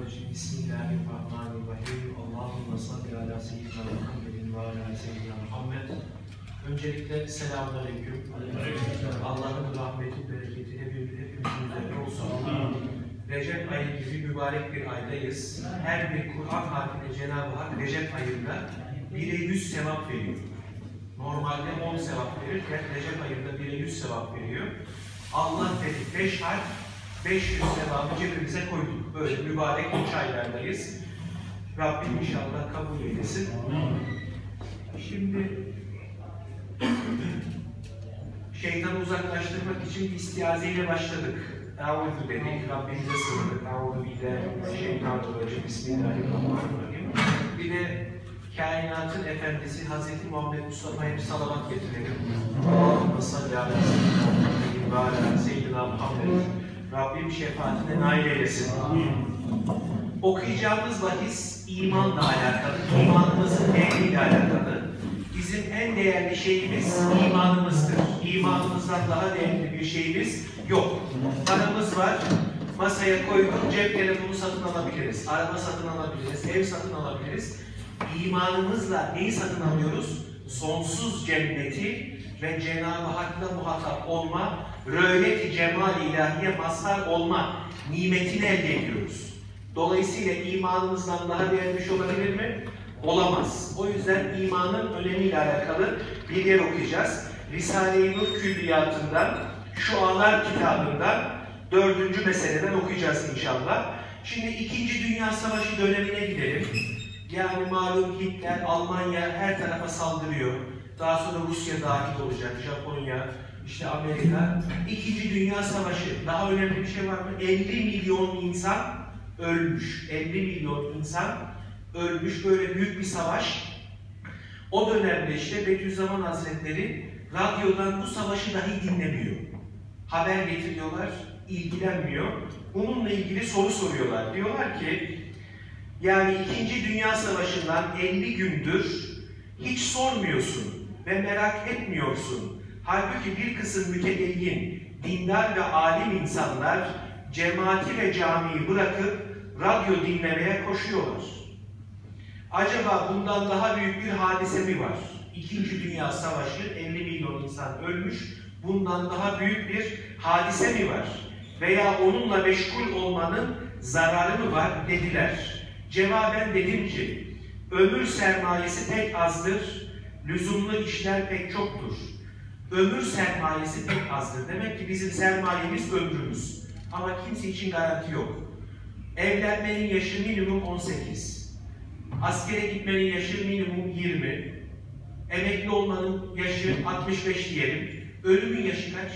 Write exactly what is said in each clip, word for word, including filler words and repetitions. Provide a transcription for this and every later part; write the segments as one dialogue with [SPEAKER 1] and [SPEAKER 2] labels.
[SPEAKER 1] Euzubillahimineşşeytanirracim. Bismillahirrahmanirrahim. Allahümme salli ala seyyidina Muhammedin ve ala seyyidina Muhammed. Öncelikle selamünaleyküm. Allah'ın rahmeti, bereketi hepimizin üzerine olsun. Recep ayı gibi mübarek bir aydayız. Her bir Kur'an harfine Cenab-ı Hak Recep ayında bire yüz sevap veriyor. Normalde on sevap verirken Recep ayında bire yüz sevap veriyor. Allah dedi beş harf, beş yüz sevabı cebimize koyduk. Böyle mübarek üç aylardayız. Rabbim inşallah kabul eylesin. Şimdi şeytanı uzaklaştırmak için istiazeyle başladık. Eûzü dedik, Rabbimize sığındık. Eûzü billahi Bismillahirrahmanirrahim. Bir de kainatın efendisi Hazreti Muhammed Mustafa'ya bir salavat getirelim. Allahümme salli ala seyyidina ve ala seyyidina Muhammed. Rabbim şefaatine nail eylesin. Okuyacağımız bahis imanla alakalı, imanımızın değeriyle alakalı. Bizim en değerli şeyimiz imanımızdır. İmanımızdan daha değerli bir şeyimiz yok. Paramız var, masaya koyduk, cep telefonu satın alabiliriz, araba satın alabiliriz, ev satın alabiliriz. İmanımızla neyi satın alıyoruz? Sonsuz cenneti ve Cenab-ı Hak'la muhatap olma, rö'yet-i cemal-i ilahiye mazhar olma nimetini elde ediyoruz. Dolayısıyla imanımızdan daha değerli bir şey olabilir mi? Olamaz. O yüzden imanın önemiyle alakalı bir yer okuyacağız. Risale-i Nur Külliyatı'ndan, Şualar kitabından dördüncü meseleden okuyacağız inşallah. Şimdi İkinci Dünya Savaşı dönemine gidelim. Yani malum Hitler, Almanya her tarafa saldırıyor. Daha sonra Rusya dahil olacak, Japonya, işte Amerika. İkinci Dünya Savaşı. Daha önemli bir şey var mı? elli milyon insan ölmüş. elli milyon insan ölmüş. Böyle büyük bir savaş. O dönemde işte Bediüzzaman Hazretleri radyodan bu savaşı dahi dinlemiyor. Haber getiriyorlar, ilgilenmiyor. Bununla ilgili soru soruyorlar. Diyorlar ki, yani İkinci Dünya Savaşı'ndan elli gündür hiç sormuyorsun ve merak etmiyorsun. Halbuki bir kısım mütedeyyin, dindar ve alim insanlar cemaati ve camiyi bırakıp radyo dinlemeye koşuyorlar. Acaba bundan daha büyük bir hadise mi var? İkinci Dünya Savaşı, elli milyon insan ölmüş, bundan daha büyük bir hadise mi var? Veya onunla meşgul olmanın zararı mı var dediler. Cevaben dedim ki, ömür sermayesi pek azdır, lüzumlu işler pek çoktur. Ömür sermayesi pek azdır. Demek ki bizim sermayemiz ömrümüz. Ama kimse için garanti yok. Evlenmenin yaşı minimum on sekiz. Askere gitmenin yaşı minimum yirmi. Emekli olmanın yaşı altmış beş diyelim. Ölümün yaşı kaç?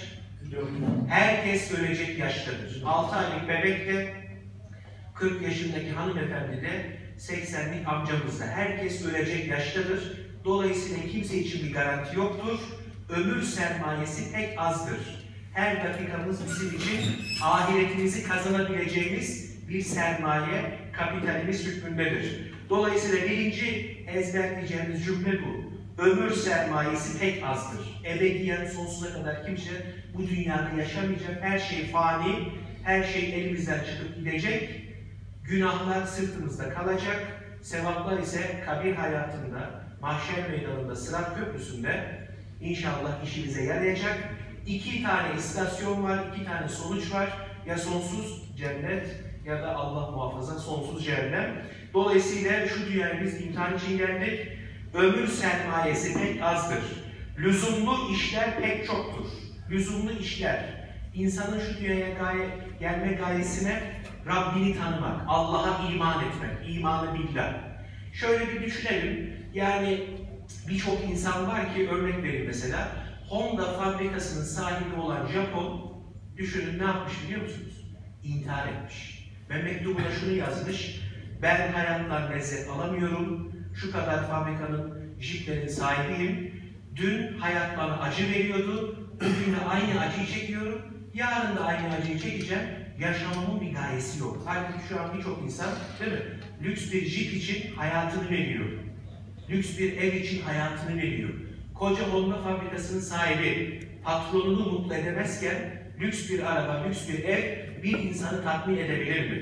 [SPEAKER 1] Herkes ölecek yaştadır. altı aylık bebek de, kırk yaşındaki hanımefendi de, seksenlik amcamız da. Herkes ölecek yaştadır. Dolayısıyla kimse için bir garanti yoktur. Ömür sermayesi pek azdır. Her dakikamız bizim için ahiretimizi kazanabileceğimiz bir sermaye, kapitalimiz hükmündedir. Dolayısıyla birinci ezberleyeceğimiz cümle bu. Ömür sermayesi pek azdır. Ebediyen sonsuza kadar kimse bu dünyada yaşamayacak. Her şey fani, her şey elimizden çıkıp gidecek. Günahlar sırtımızda kalacak. Sevaplar ise kabir hayatında, mahşer meydanında, Sırat Köprüsü'nde inşallah işimize yarayacak. İki tane istasyon var, iki tane sonuç var. Ya sonsuz cennet ya da Allah muhafaza sonsuz cehennem. Dolayısıyla şu dünyaya biz imtihan için geldik. Ömür sermayesi pek azdır. Lüzumlu işler pek çoktur. Lüzumlu işler. İnsanın şu dünyaya gaye, gelme gayesine Rabbini tanımak, Allah'a iman etmek, imanı billah. Şöyle bir düşünelim. Yani birçok insan var ki, örnek vereyim mesela. Honda fabrikasının sahibi olan Japon, düşünün ne yapmış biliyor musunuz? İntihar etmiş. Ve mektubuna şunu yazmış. Ben hayattan lezzet alamıyorum. Şu kadar fabrikanın, jiplerin sahibiyim. Dün hayat bana acı veriyordu. Bugün de aynı acıyı çekiyorum. Yarın da aynı acıyı çekeceğim. Yaşamamın bir gayesi yok. Halbuki şu an birçok insan, değil mi? Lüks bir jip için hayatını veriyor. Lüks bir ev için hayatını veriyor. Koca Honda fabrikasının sahibi patronunu mutlu edemezken lüks bir araba, lüks bir ev bir insanı tatmin edebilir mi?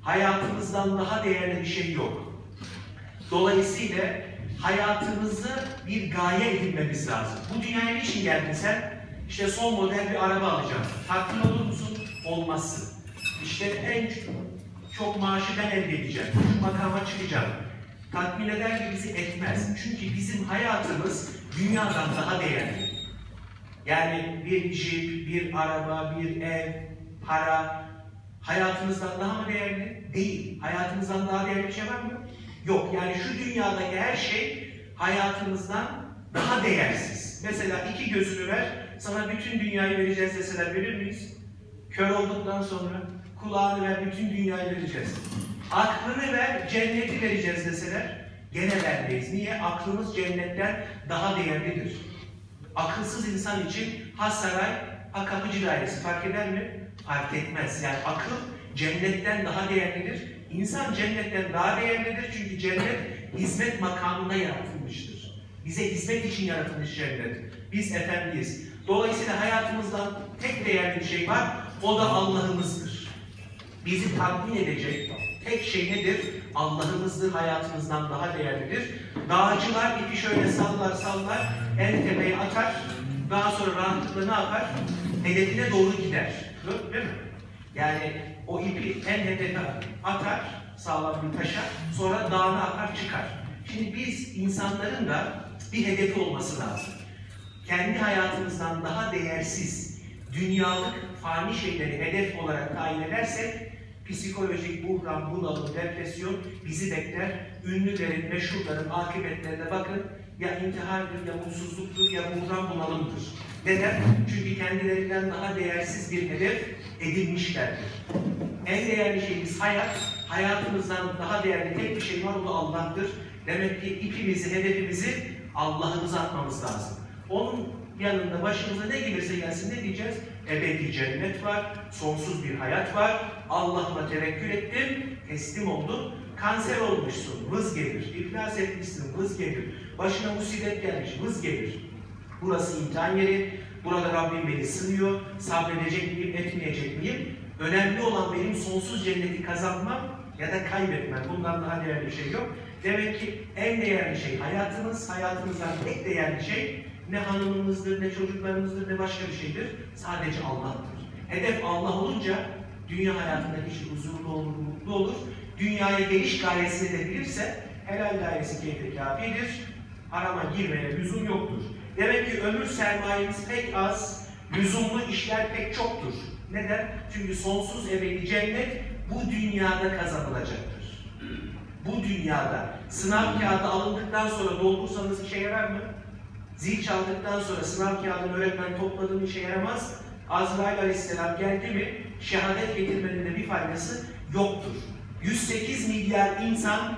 [SPEAKER 1] hayatımızdan daha değerli bir şey yok. Dolayısıyla hayatımızı bir gaye edinmemiz lazım. Bu dünyaya niçin geldin sen? İşte son model bir araba alacağım. Tatmin olur musun? Olmazsın. İşte en çok maaşı ben elde edeceğim. Şu makama çıkacağım. Tatmin eder mi? Bizi etmez. Çünkü bizim hayatımız dünyadan daha değerli. Yani bir jip, bir araba, bir ev, para hayatımızdan daha mı değerli? Değil. Hayatımızdan daha değerli bir şey var mı? Yok. Yani şu dünyadaki her şey hayatımızdan daha değersiz. Mesela iki gözünü ver, sana bütün dünyayı vereceğiz deseler verir miyiz? Kör olduktan sonra kulağını ver, bütün dünyayı vereceğiz. Aklını ver, cenneti vereceğiz deseler gene vermeyiz. Niye? Aklımız cennetten daha değerlidir. Akılsız insan için ha saray, ha kapıcı dairesi fark eder mi? Fark etmez. Yani akıl cennetten daha değerlidir. İnsan cennetten daha değerlidir çünkü cennet hizmet makamında yaratılmıştır. Bize hizmet için yaratılmış cennet. Biz efendiyiz. Dolayısıyla hayatımızdan tek değerli bir şey var, o da Allah'ımızdır. Bizi tatmin edecek tek şey nedir? Allah'ımızdır, hayatımızdan daha değerlidir. Dağcılar ipi şöyle sallar sallar, en tepeye atar, daha sonra rahatlıkla ne yapar? Hedefine doğru gider. Değil mi? Yani o ipi en hedefe atar, sağlam bir taşa, sonra dağına atar çıkar. Şimdi biz insanların da bir hedefi olması lazım. Kendi hayatımızdan daha değersiz, dünyalık, fani şeyleri hedef olarak tayin edersek, psikolojik buhran, bunalım, depresyon bizi bekler. Ünlülerin, meşhurların akıbetlerine bakın, ya intihardır, ya mutsuzluktur, ya buhran bunalımdır. Neden? Çünkü kendilerinden daha değersiz bir hedef edinmişlerdir. En değerli şeyimiz hayat, hayatımızdan daha değerli tek bir şey var, o da Allah'tır. Demek ki ipimizi, hedefimizi Allah'ımıza atmamız lazım. Onun yanında başımıza ne gelirse gelsin ne diyeceğiz? Ebedi cennet var, sonsuz bir hayat var, Allah'ıma tevekkül ettim, teslim oldum, kanser olmuşsun, vız gelir, iflas etmişsin, vız gelir, başına musibet gelmiş, vız gelir. Burası imtihan yeri, burada Rabbim beni sınıyor, sabredecek miyim, etmeyecek miyim? Önemli olan benim sonsuz cenneti kazanmam ya da kaybetmem. Bundan daha değerli bir şey yok. Demek ki en değerli şey hayatımız, hayatımızdan tek değerli şey ne hanımımızdır, ne çocuklarımızdır, ne başka bir şeydir. Sadece Allah'tır. Hedef Allah olunca dünya hayatında kişi huzurlu olur, mutlu olur. Dünyaya geliş gayesini de bilirse helal gayesi keyfe kafidir. Harama girmeye lüzum yoktur. Demek ki ömür sermayemiz pek az, lüzumlu işler pek çoktur. Neden? Çünkü sonsuz ebedi cennet bu dünyada kazanılacaktır. Bu dünyada sınav kağıdı alındıktan sonra doldursanız işe yarar mı? Zil çaldıktan sonra sınav kağıdını öğretmen topladığını işe yaramaz. Azrail Aleyhisselam geldi mi şehadet getirmenin de bir faydası yoktur. yüz sekiz milyar insan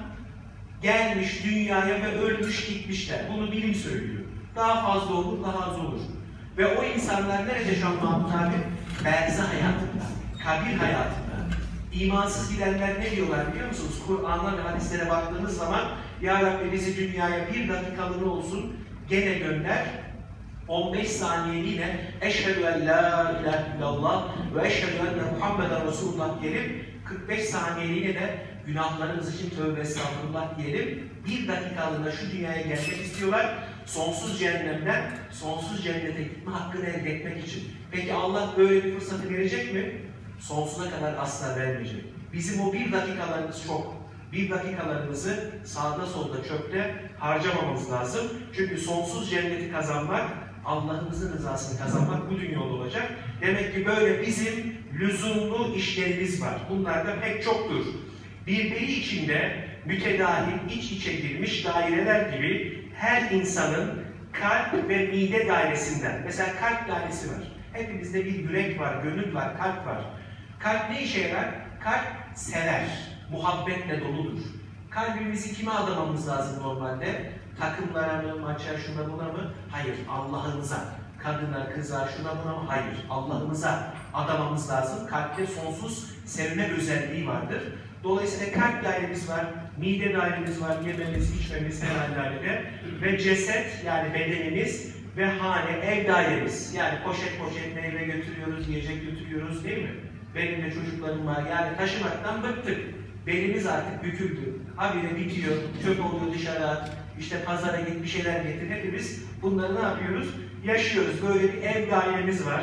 [SPEAKER 1] gelmiş dünyaya ve ölmüş gitmişler. Bunu bilim söylüyor. Daha fazla olur, daha az olur. Ve o insanlar nerede şu an Mahmut abi? Berzah hayatında, kabir hayatında. İmansız gidenler ne diyorlar biliyor musunuz? Kur'an'a ve hadislere baktığınız zaman Ya Rabbi bizi dünyaya bir dakikalığına olsun gene gönder. on beş saniyeliğine eşhedü en la ilahe illallah ve eşhedü enne Muhammeden Resulullah diyelim. kırk beş saniyeliğine de günahlarımız için tövbe estağfurullah diyelim. Bir dakikalığına şu dünyaya gelmek istiyorlar. Sonsuz cehennemden sonsuz cennete gitme hakkını elde etmek için. Peki Allah böyle bir fırsatı verecek mi? Sonsuza kadar asla vermeyecek. Bizim o bir dakikalarımız çok. Bir dakikalarımızı sağda solda çöpte harcamamamız lazım. Çünkü sonsuz cenneti kazanmak, Allah'ımızın rızasını kazanmak bu dünyada olacak. Demek ki böyle bizim lüzumlu işlerimiz var. Bunlar da pek çoktur. Birbiri içinde mütedahil, iç içe girmiş daireler gibi her insanın kalp ve mide dairesinden, mesela kalp dairesi var. Hepimizde bir yürek var, gönül var, kalp var. Kalp ne işe yarar? Kalp sever, muhabbetle doludur. Kalbimizi kime adamamız lazım normalde? Takımlara mı, maça, şuna buna mı? Hayır, Allah'ımıza. Kadına, kıza, şuna buna mı? Hayır, Allah'ımıza adamamız lazım. Kalpte sonsuz sevme özelliği vardır. Dolayısıyla kalp dairemiz var, mide dairemiz var, yememiz, içmemiz herhalde dairede. Ve ceset, yani bedenimiz ve hane, ev dairemiz. Yani poşet poşet meyve götürüyoruz, yiyecek götürüyoruz değil mi? Benim de çocuklarım var. Yani taşımaktan bıktık. Belimiz artık büküldü. Habire bitiyor, çöp oluyor dışarı at, işte pazara git bir şeyler getir. Hepimiz bunları ne yapıyoruz? Yaşıyoruz. Böyle bir ev dairemiz var.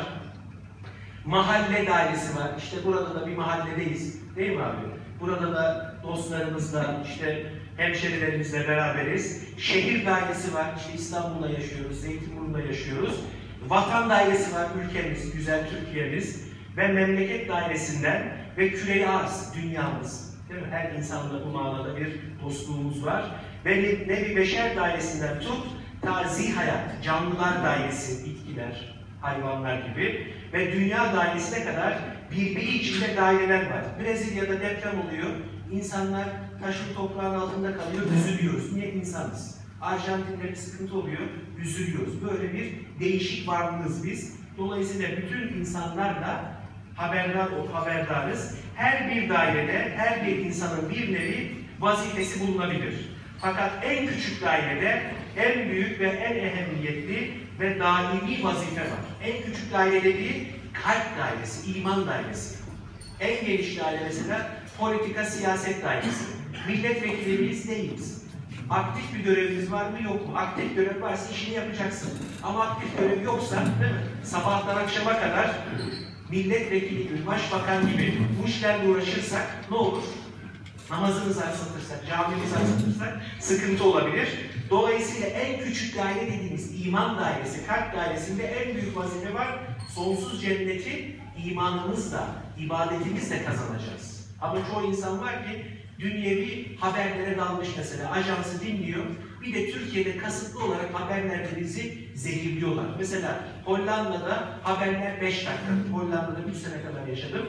[SPEAKER 1] Mahalle dairesi var. İşte burada da bir mahalledeyiz. Değil mi abi? Burada da dostlarımızla, işte hemşerilerimizle beraberiz. Şehir dairesi var. İşte İstanbul'da yaşıyoruz, Zeytinburnu'nda yaşıyoruz. Vatan dairesi var. Ülkemiz, güzel Türkiye'miz. Ve memleket dairesinden ve küre arz, dünyamız. Değil mi? Her insanla bu manada bir dostluğumuz var. Ve ne bir beşer dairesinden tut, tazi hayat, canlılar dairesi, bitkiler, hayvanlar gibi ve dünya dairesine kadar birbiri içinde daireler var. Brezilya'da deprem oluyor, insanlar taşın toprağın altında kalıyor, üzülüyoruz. Niye insanız? Arjantin'de bir sıkıntı oluyor, üzülüyoruz. Böyle bir değişik varlığız biz. Dolayısıyla bütün insanlarla haberdar ol, haberdarız. Her bir dairede, her bir insanın bir nevi vazifesi bulunabilir. Fakat en küçük dairede en büyük ve en ehemmiyetli ve daimi vazife var. En küçük daire dediği kalp dairesi, iman dairesi. En geniş daire mesela politika, siyaset dairesi. Milletvekili miyiz, değiliz. Aktif bir görevimiz var mı, yok mu? Aktif görev varsa işini yapacaksın. Ama aktif görev yoksa, değil mi? Sabahtan akşama kadar milletvekili gibi, başbakan gibi bu işlerle uğraşırsak ne olur? Namazımızı aksatırsak, camimizi aksatırsak sıkıntı olabilir. Dolayısıyla en küçük daire dediğimiz iman dairesi, kalp dairesinde en büyük vazife var. Sonsuz cenneti imanımızla, ibadetimizle kazanacağız. Ama çoğu insan var ki dünyevi haberlere dalmış mesela, ajansı dinliyor. Bir de Türkiye'de kasıtlı olarak haberlerde bizi zehirliyorlar. Mesela Hollanda'da haberler beş dakikadır. Hollanda'da üç sene kadar yaşadım.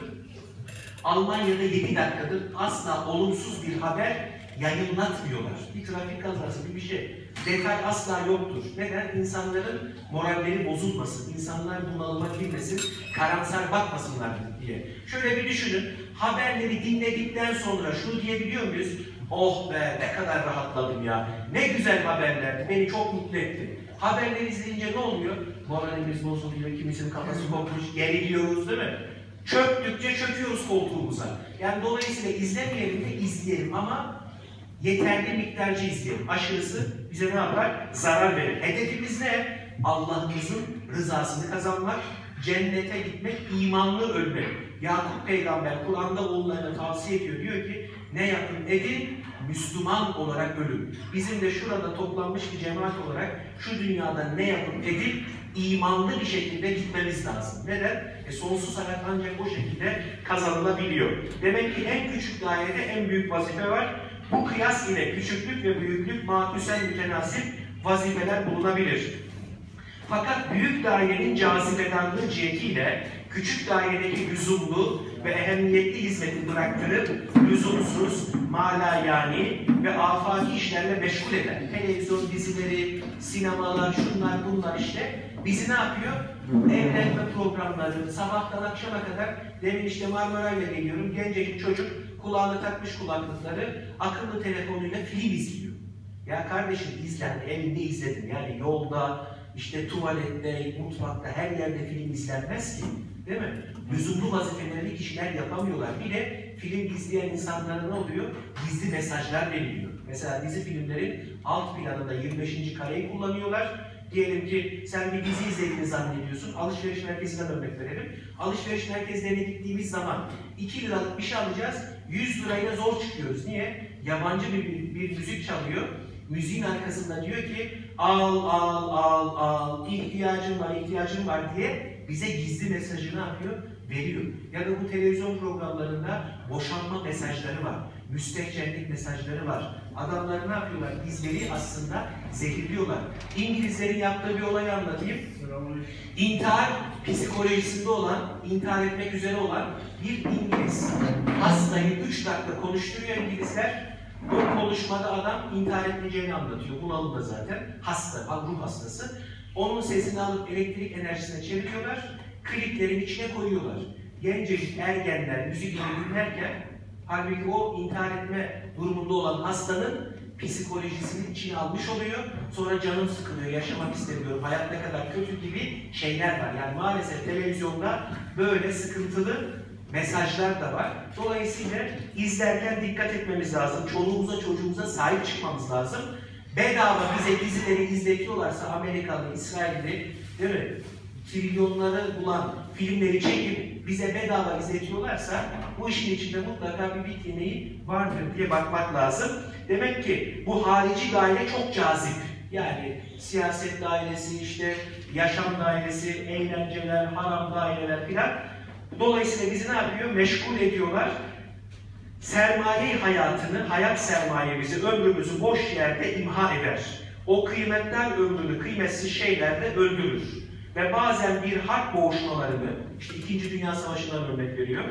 [SPEAKER 1] Almanya'da yedi dakikadır asla olumsuz bir haber yayınlatmıyorlar. Bir trafik kazası, bir şey. Detay asla yoktur. Neden? İnsanların moralleri bozulmasın, insanlar bunalıma girmesin, karamsar bakmasınlar diye. Şöyle bir düşünün, haberleri dinledikten sonra şunu diyebiliyor muyuz? Oh be, ne kadar rahatladım ya. Ne güzel haberlerdi, beni çok mutlu etti. Haberleri izleyince ne oluyor? Moralimiz bozuluyor, kimisinin kafası kopmuş, geriliyoruz değil mi? Çöktükçe çöküyoruz koltuğumuza. Yani dolayısıyla izlemeyelim de izleyelim ama yeterli miktarca izleyelim. Aşırısı bize ne yapar? Zarar verir. Hedefimiz ne? Allah'ımızın rızasını kazanmak, cennete gitmek, imanlı ölmek. Yakup peygamber Kur'an'da oğullarına tavsiye ediyor. Diyor ki ne yapın edin? Müslüman olarak ölün. Bizim de şurada toplanmış bir cemaat olarak şu dünyada ne yapıp edip imanlı bir şekilde gitmemiz lazım. Neden? E, sonsuz hayat ancak o şekilde kazanılabiliyor. Demek ki en küçük dairede en büyük vazife var. Bu kıyas ile küçüklük ve büyüklük maküsen mütenasip vazifeler bulunabilir. Fakat büyük dairenin cazibedarlığı cihetiyle küçük dairedeki lüzumlu ve ehemmiyetli hizmeti bıraktırıp lüzumsuz, malayani ve afaki işlerle meşgul eden televizyon dizileri, sinemalar, şunlar bunlar işte bizi ne yapıyor? Evlenme programları, sabahtan akşama kadar, demin işte Marmaray'la geliyorum, gencecik çocuk kulağına takmış kulaklıkları, akıllı telefonuyla film izliyor. Ya kardeşim izlen, evinde izledin yani yolda, işte tuvalette, mutfakta, her yerde film izlenmez ki. Değil mi? Lüzumlu vazifelerini kişiler yapamıyorlar. Bir de film izleyen insanlara ne oluyor? Gizli mesajlar veriliyor. Mesela dizi filmlerin alt planında yirmi beşinci kareyi kullanıyorlar. Diyelim ki sen bir dizi izlediğini zannediyorsun. Alışveriş merkezinden örnek verelim. Alışveriş merkezlerine gittiğimiz zaman iki liralık bir şey alacağız. yüz lirayla zor çıkıyoruz. Niye? Yabancı bir, bir, bir müzik çalıyor. Müziğin arkasında diyor ki al al al al ihtiyacım var ihtiyacım var diye bize gizli mesajı ne yapıyor? Veriyor. Ya da bu televizyon programlarında boşanma mesajları var. Müstehcenlik mesajları var. Adamlar ne yapıyorlar? Bizleri aslında zehirliyorlar. İngilizlerin yaptığı bir olayı anlatayım. İntihar psikolojisinde olan, intihar etmek üzere olan bir İngiliz hastayı üç dakika konuşturuyor İngilizler. Bu konuşmada adam intihar etmeyeceğini anlatıyor. Bunalımda zaten. Hasta, ruh hastası. Onun sesini alıp elektrik enerjisine çeviriyorlar. Kliplerin içine koyuyorlar. Gencecik ergenler müzikleri dinlerken halbuki o intihar etme durumunda olan hastanın psikolojisini içine almış oluyor. Sonra canım sıkılıyor, yaşamak istemiyorum, hayat ne kadar kötü gibi şeyler var. Yani maalesef televizyonda böyle sıkıntılı mesajlar da var. Dolayısıyla izlerken dikkat etmemiz lazım. Çoluğumuza çocuğumuza sahip çıkmamız lazım. Bedava bize dizileri izletiyorlarsa Amerikalı, İsrailli, değil mi? Trilyonları bulan filmleri çekip bize bedava izletiyorlarsa bu işin içinde mutlaka bir bit yemeği vardır diye bakmak lazım. Demek ki bu harici daire çok cazip. Yani siyaset dairesi, işte yaşam dairesi, eğlenceler, haram daireler filan. Dolayısıyla bizi ne yapıyor? Meşgul ediyorlar. Sermaye hayatını, hayat sermayemizi, ömrümüzü boş yerde imha eder. O kıymetler ömrünü kıymetsiz şeylerle öldürür. Ve bazen bir harp boğuşmalarını, işte İkinci Dünya Savaşı'ndan örnek veriyor,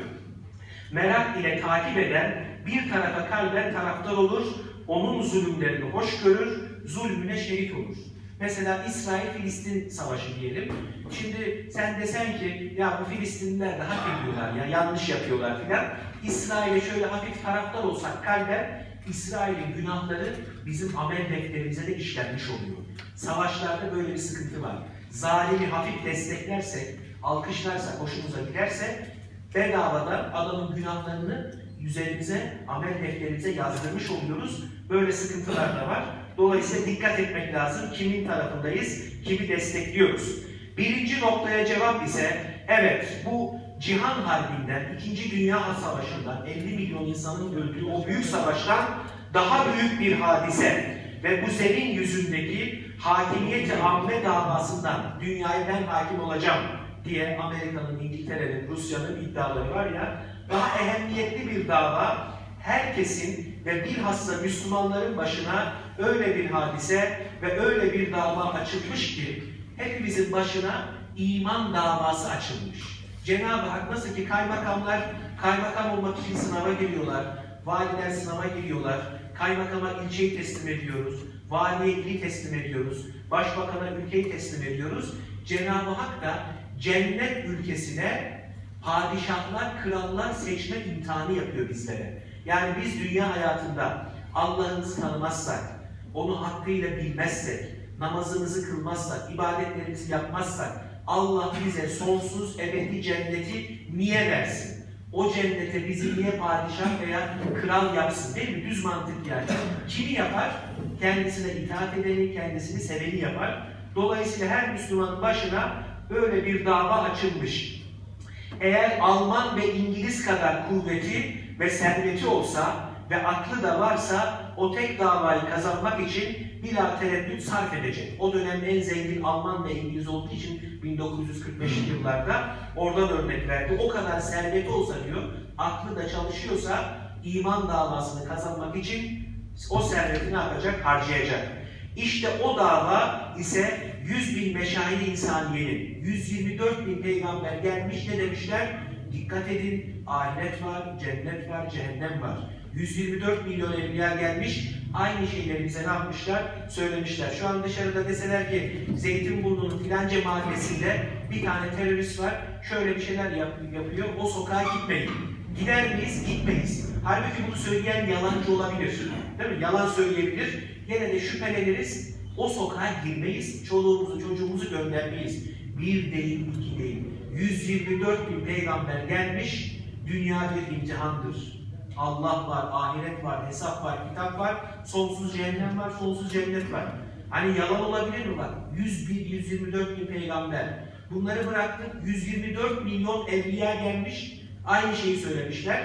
[SPEAKER 1] merak ile takip eden bir tarafa kalben taraftar olur, onun zulümlerini hoş görür, zulmüne şerik olur. Mesela İsrail-Filistin savaşı diyelim. Şimdi sen desen ki ya bu Filistinliler de hak ediyorlar ya, yanlış yapıyorlar filan. İsrail'e şöyle hafif taraftar olsak kalben, İsrail'in günahları bizim amel defterimize de işlenmiş oluyor. Savaşlarda böyle bir sıkıntı var. Zalimi hafif desteklersek, alkışlarsak, hoşumuza giderse bedavadan adamın günahlarını üzerimize, amel defterimize yazdırmış oluyoruz. Böyle sıkıntılar da var. Dolayısıyla dikkat etmek lazım. Kimin tarafındayız, kimi destekliyoruz. Birinci noktaya cevap ise, evet bu Cihan Harbi'nden, İkinci Dünya Savaşı'ndan elli milyon insanın öldüğü o büyük savaştan daha büyük bir hadise ve bu zemin yüzündeki hakimiyeti amme davasından dünyaya ben hakim olacağım diye Amerika'nın, İngiltere'nin, Rusya'nın iddiaları var ya, daha ehemmiyetli bir dava, herkesin ve bilhassa Müslümanların başına öyle bir hadise ve öyle bir dava açılmış ki hepimizin başına iman davası açılmış. Cenab-ı Hak nasıl ki kaymakamlar kaymakam olmak için sınava giriyorlar, valiler sınava giriyorlar, kaymakama ilçeyi teslim ediyoruz, valiye ili teslim ediyoruz, başbakana ülkeyi teslim ediyoruz. Cenab-ı Hak da cennet ülkesine padişahlar, krallar seçme imtihanı yapıyor bizlere. Yani biz dünya hayatında Allah'ımızı tanımazsak, onu hakkıyla bilmezsek, namazımızı kılmazsak, ibadetlerimizi yapmazsak, Allah bize sonsuz ebedi cenneti niye versin? O cennete bizi niye padişah veya kral yapsın, değil mi? Düz mantık yani. Kimi yapar? Kendisine itaat edeni, kendisini seveni yapar. Dolayısıyla her Müslümanın başına böyle bir dava açılmış. Eğer Alman ve İngiliz kadar kuvveti ve serveti olsa ve aklı da varsa o tek davayı kazanmak için bila tereddüt sarf edecek. O dönem en zengin Alman ve İngiliz olduğu için bin dokuz yüz kırk beşli yıllarda oradan örnek verdi. O kadar serveti olsa diyor, aklı da çalışıyorsa iman davasını kazanmak için o serveti ne yapacak? Harcayacak. İşte o dava ise yüz bin meşahid-i insaniyenin, yüz yirmi dört bin peygamber gelmiş, ne demişler? Dikkat edin, ahiret var, cennet var, cehennem var. yüz yirmi dört milyon evliya gelmiş, aynı şeyleri bize ne yapmışlar? Söylemişler. Şu an dışarıda deseler ki Zeytinburnu'nun filanca mahallesinde bir tane terörist var, şöyle bir şeyler yap yapıyor, o sokağa gitmeyin. Gider miyiz? Gitmeyiz. Halbuki bunu söyleyen yalancı olabilir. Değil mi? Yalan söyleyebilir. Gene de şüpheleniriz. O sokağa girmeyiz. Çoluğumuzu, çocuğumuzu göndermeyiz. Bir değil, iki değil. yüz yirmi dört bin peygamber gelmiş. Dünya bir imtihandır. Allah var, ahiret var, hesap var, kitap var. Sonsuz cehennem var, sonsuz cennet var. Hani yalan olabilir mi bak? yüz bin, yüz yirmi dört bin peygamber. Bunları bıraktık. yüz yirmi dört milyon evliya gelmiş. Aynı şeyi söylemişler.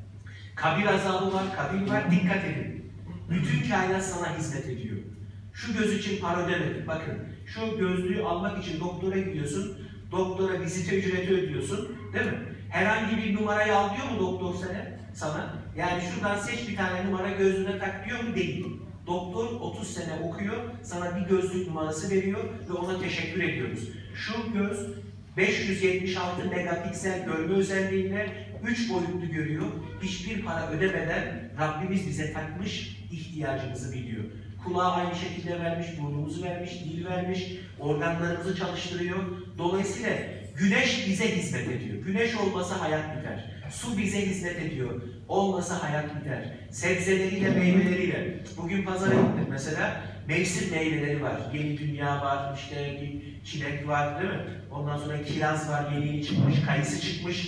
[SPEAKER 1] Kabir azabı var, kabir var. Dikkat edin. Bütün kainat sana hizmet ediyor. Şu göz için para ödemedik. Bakın, şu gözlüğü almak için doktora gidiyorsun. Doktora vizite ücreti ödüyorsun. Değil mi? Herhangi bir numarayı al diyor mu doktor sana? sana? Yani şuradan seç bir tane numara gözlüğüne tak diyor mu? Değil. Doktor otuz sene okuyor, sana bir gözlük numarası veriyor ve ona teşekkür ediyoruz. Şu göz beş yüz yetmiş altı megapiksel görme özelliğiyle üç boyutlu görüyor. Hiçbir para ödemeden Rabbimiz bize takmış, ihtiyacımızı biliyor. Kulağı aynı şekilde vermiş, burnumuzu vermiş, dil vermiş, organlarımızı çalıştırıyor. Dolayısıyla güneş bize hizmet ediyor. Güneş olmasa hayat biter. Su bize hizmet ediyor. Olmasa hayat biter. Sebzeleriyle, meyveleriyle. Bugün pazara gittik mesela. Mevsim meyveleri var. Yeni dünya var, işte çilek var, değil mi? Ondan sonra kiraz var, yeni yeni çıkmış, kayısı çıkmış.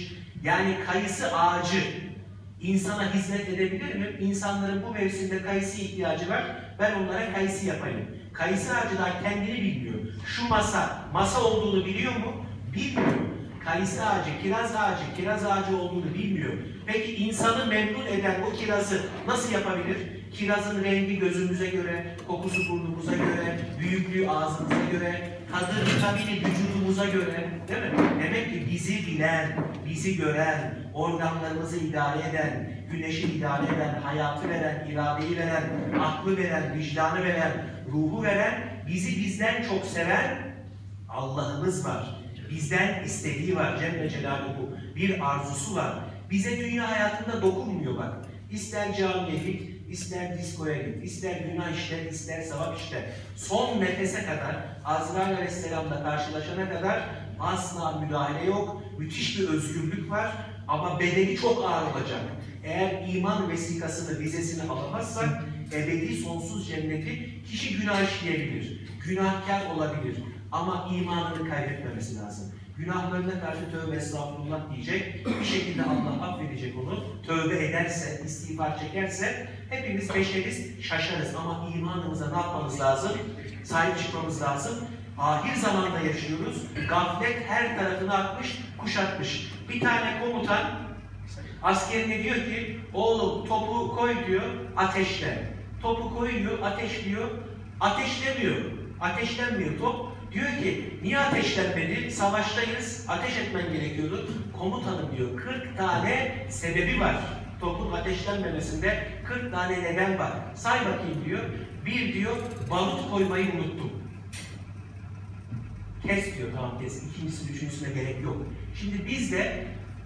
[SPEAKER 1] Yani kayısı ağacı insana hizmet edebilir mi? İnsanların bu mevsimde kayısı ihtiyacı var. Ben onlara kayısı yapayım. Kayısı ağacı da kendini bilmiyor. Şu masa, masa olduğunu biliyor mu? Bilmiyor. Kayısı ağacı, kiraz ağacı, kiraz ağacı olduğunu bilmiyor. Peki insanı memnun eden o kirazı nasıl yapabilir? Kirazın rengi gözümüze göre, kokusu burnumuza göre, büyüklüğü ağzımıza göre, tadı vitamini vücudumuza göre, değil mi? Demek ki bizi bilen, bizi gören, organlarımızı idare eden, güneşi idare eden, hayatı veren, iradeyi veren, aklı veren, vicdanı veren, ruhu veren, bizi bizden çok seven Allah'ımız var. Bizden istediği var Celle Celaluhu. Bir arzusu var. Bize dünya hayatında dokunmuyor bak. İster camiye git, ister diskoya git, ister günah işle, ister sevap işle. Son nefese kadar, Azrail Aleyhisselam'la karşılaşana kadar asla müdahale yok. Müthiş bir özgürlük var ama bedeli çok ağır olacak. Eğer iman vesikasını, vizesini alamazsak ebedi sonsuz cenneti kişi günah işleyebilir, günahkar olabilir ama imanını kaybetmemesi lazım. Günahlarına karşı tövbe estağfurullah diyecek, bir şekilde Allah affedecek onu. Tövbe ederse, istiğfar çekerse hepimiz beşeriz, şaşarız ama imanımıza ne yapmamız lazım? Sahip çıkmamız lazım. Ahir zamanda yaşıyoruz. Gaflet her tarafını atmış, kuşatmış. Bir tane komutan askerine diyor ki, oğlum topu koy diyor, ateşle. Topu koyuyor, ateşliyor, ateşlemiyor. Ateşlenmiyor top. Diyor ki, niye ateşlenmedi? Savaştayız, ateş etmen gerekiyordu. Komutanım diyor, kırk tane sebebi var. Topun ateşlenmemesinde kırk tane neden var. Say bakayım diyor. Bir diyor, barut koymayı unuttum. Kes diyor, tamam kes. İkincisi, üçüncüsüne gerek yok. Şimdi biz de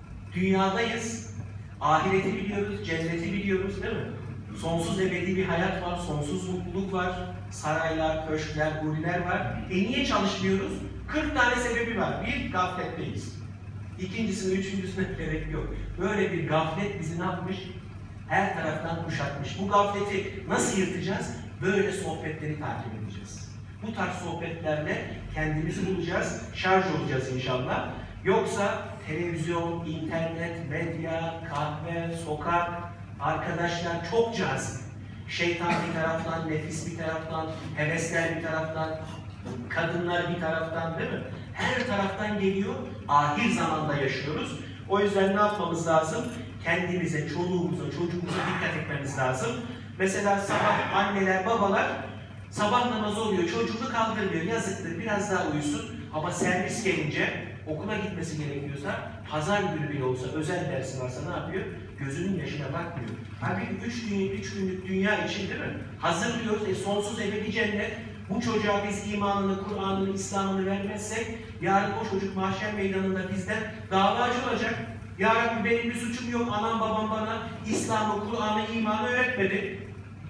[SPEAKER 1] dünyadayız. Ahireti biliyoruz, cenneti biliyoruz değil mi? Sonsuz ebedi bir hayat var, sonsuz mutluluk var. Saraylar, köşkler, huriler var. E niye çalışmıyoruz? kırk tane sebebi var. Bir, gafletteyiz. İkincisine, üçüncüsüne gerek yok. Böyle bir gaflet bizi ne yapmış? Her taraftan kuşatmış. Bu gafleti nasıl yırtacağız? Böyle sohbetleri takip edeceğiz. Bu tarz sohbetlerle kendimizi bulacağız, şarj olacağız inşallah. Yoksa televizyon, internet, medya, kahve, sokak, arkadaşlar çok cazip. Şeytan bir taraftan, nefis bir taraftan, hevesler bir taraftan, kadınlar bir taraftan değil mi? Her taraftan geliyor, ahir zamanda yaşıyoruz. O yüzden ne yapmamız lazım? Kendimize, çoluğumuza, çocuğumuza dikkat etmemiz lazım. Mesela sabah anneler, babalar sabah namazı oluyor, çocuğunu kaldırmıyor, yazıktır, biraz daha uyusun. Ama servis gelince, okula gitmesi gerekiyorsa, pazar günü bile olsa, özel dersi varsa ne yapıyor? Gözünün yaşına bakmıyor. Halbuki üç günlük, üç günlük dünya için değil mi? Hazırlıyoruz, e, sonsuz ebedi cennet. Bu çocuğa biz imanını, Kur'an'ını, İslam'ını vermezsek, yarın o çocuk mahşer meydanında bizden davacı olacak. Ya Rabbi benim bir suçum yok, anam babam bana İslam'ı, Kur'an'ı, imanı öğretmedi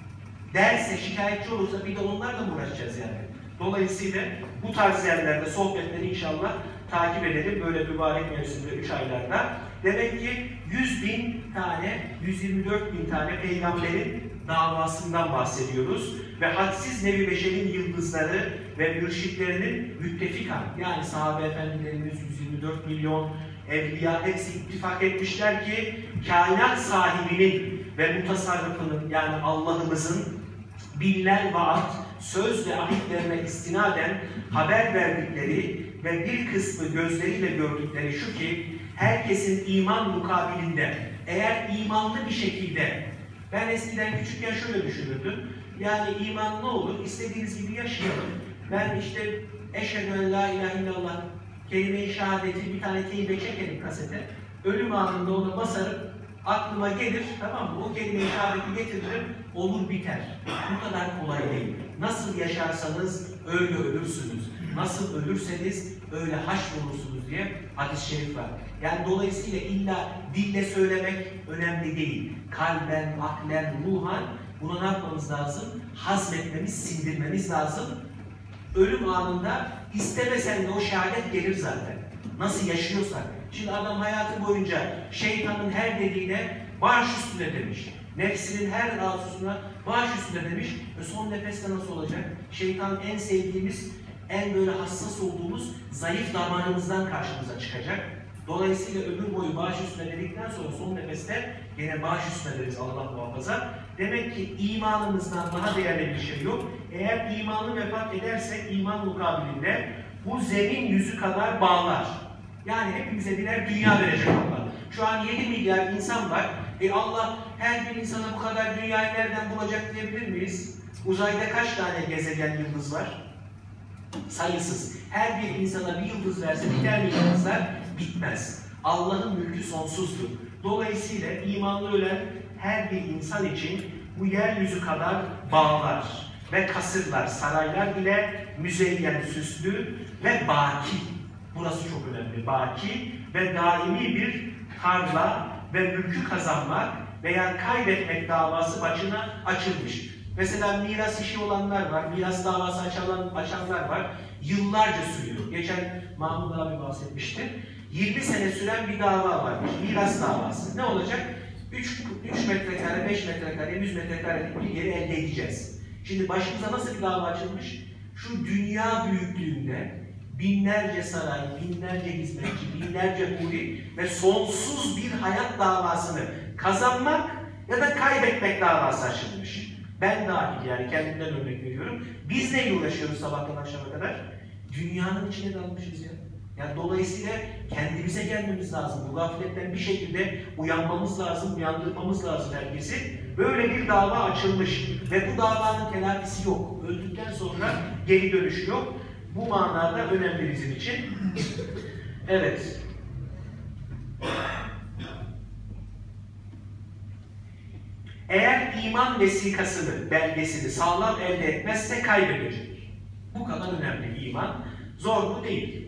[SPEAKER 1] derse, şikayetçi olursa bir de onlarla mı uğraşacağız yani? Dolayısıyla bu tarz yerlerde sohbetleri inşallah takip edelim böyle mübarek mevsimde üç aylarda. Demek ki yüz bin tane, yüz yirmi dört bin tane peygamberin davasından bahsediyoruz. Ve hadsiz Nebi Beşer'in yıldızları ve mürşitlerinin müttefikan, yani sahabe efendilerimiz yüz yirmi dört milyon, evliya hepsi ittifak etmişler ki kainat sahibinin ve mutasarrıfının, yani Allah'ımızın binler vaat, söz ve ahitlerine istinaden haber verdikleri ve bir kısmı gözleriyle gördükleri şu ki, herkesin iman mukabilinde, eğer imanlı bir şekilde, ben eskiden küçükken şöyle düşünürdüm, yani iman ne olur? İstediğiniz gibi yaşayalım. Ben işte eşhedü en la ilahe illallah kelime-i şehadeti bir tane teybe çekerim kasete. Ölüm anında onu basarım. Aklıma gelir, tamam mı? O kelime-i şehadeti getiririm, olur biter. Bu kadar kolay değil. Nasıl yaşarsanız öyle ölürsünüz. Nasıl ölürseniz öyle haşrolursunuz diye hadis-i şerif var. Yani dolayısıyla illa dille söylemek önemli değil. Kalben, aklen, ruhan buna ne yapmamız lazım? Hazmetmemiz, sindirmemiz lazım. Ölüm anında istemesen de o şehadet gelir zaten. Nasıl yaşıyorsak. Şimdi adam hayatı boyunca şeytanın her dediğine baş üstüne demiş. Nefsinin her arzusuna baş üstüne demiş. Ve son nefeste nasıl olacak? Şeytan en sevdiğimiz, en böyle hassas olduğumuz zayıf damarımızdan karşımıza çıkacak. Dolayısıyla ömür boyu baş üstüne dedikten sonra son nefeste yine baş üstüne deriz Allah muhafaza. Demek ki imanımızdan daha değerli bir şey yok. Eğer imanı vefat edersek iman mukabilinde bu zemin yüzü kadar bağlar. Yani hepimize birer dünya verecek Allah. Şu an yedi milyar insan var. E Allah her bir insana bu kadar dünyayı nereden bulacak diyebilir miyiz? Uzayda kaç tane gezegen yıldız var? Sayısız. Her bir insana bir yıldız verse biter mi yıldızlar? Bitmez. Allah'ın mülkü sonsuzdur. Dolayısıyla imanlı ölen her bir insan için bu yeryüzü kadar bağlar ve kasırlar, saraylar ile müzeyyen, süslü ve baki. Burası çok önemli. Baki ve daimi bir tarla ve mülkü kazanmak veya kaybetmek davası başına açılmış. Mesela miras işi olanlar var, miras davası açan, açanlar var. Yıllarca sürüyor. Geçen Mahmut abi bahsetmişti. yirmi sene süren bir dava varmış. Miras davası. Ne olacak? üç metrekare, beş metrekare, yüz metrekarelik bir yeri elde edeceğiz. Şimdi başımıza nasıl bir dava açılmış? Şu dünya büyüklüğünde binlerce saray, binlerce hizmetçi, binlerce huri ve sonsuz bir hayat davasını kazanmak ya da kaybetmek davası açılmış. Ben dahil, yani kendimden örnek veriyorum. Biz neyle uğraşıyoruz sabahtan akşama kadar? Dünyanın içine dalmışız ya. Yani dolayısıyla kendimize gelmemiz lazım. Bu gafletten bir şekilde uyanmamız lazım, uyandırmamız lazım herkesi. Böyle bir dava açılmış ve bu davanın telafisi yok. Öldükten sonra geri dönüşü yok. Bu manada önemli bizim için. Evet. Eğer iman vesikasını, belgesini sağlam elde etmezse kaybedecek. Bu kadar önemli iman. Zor mu? Değil.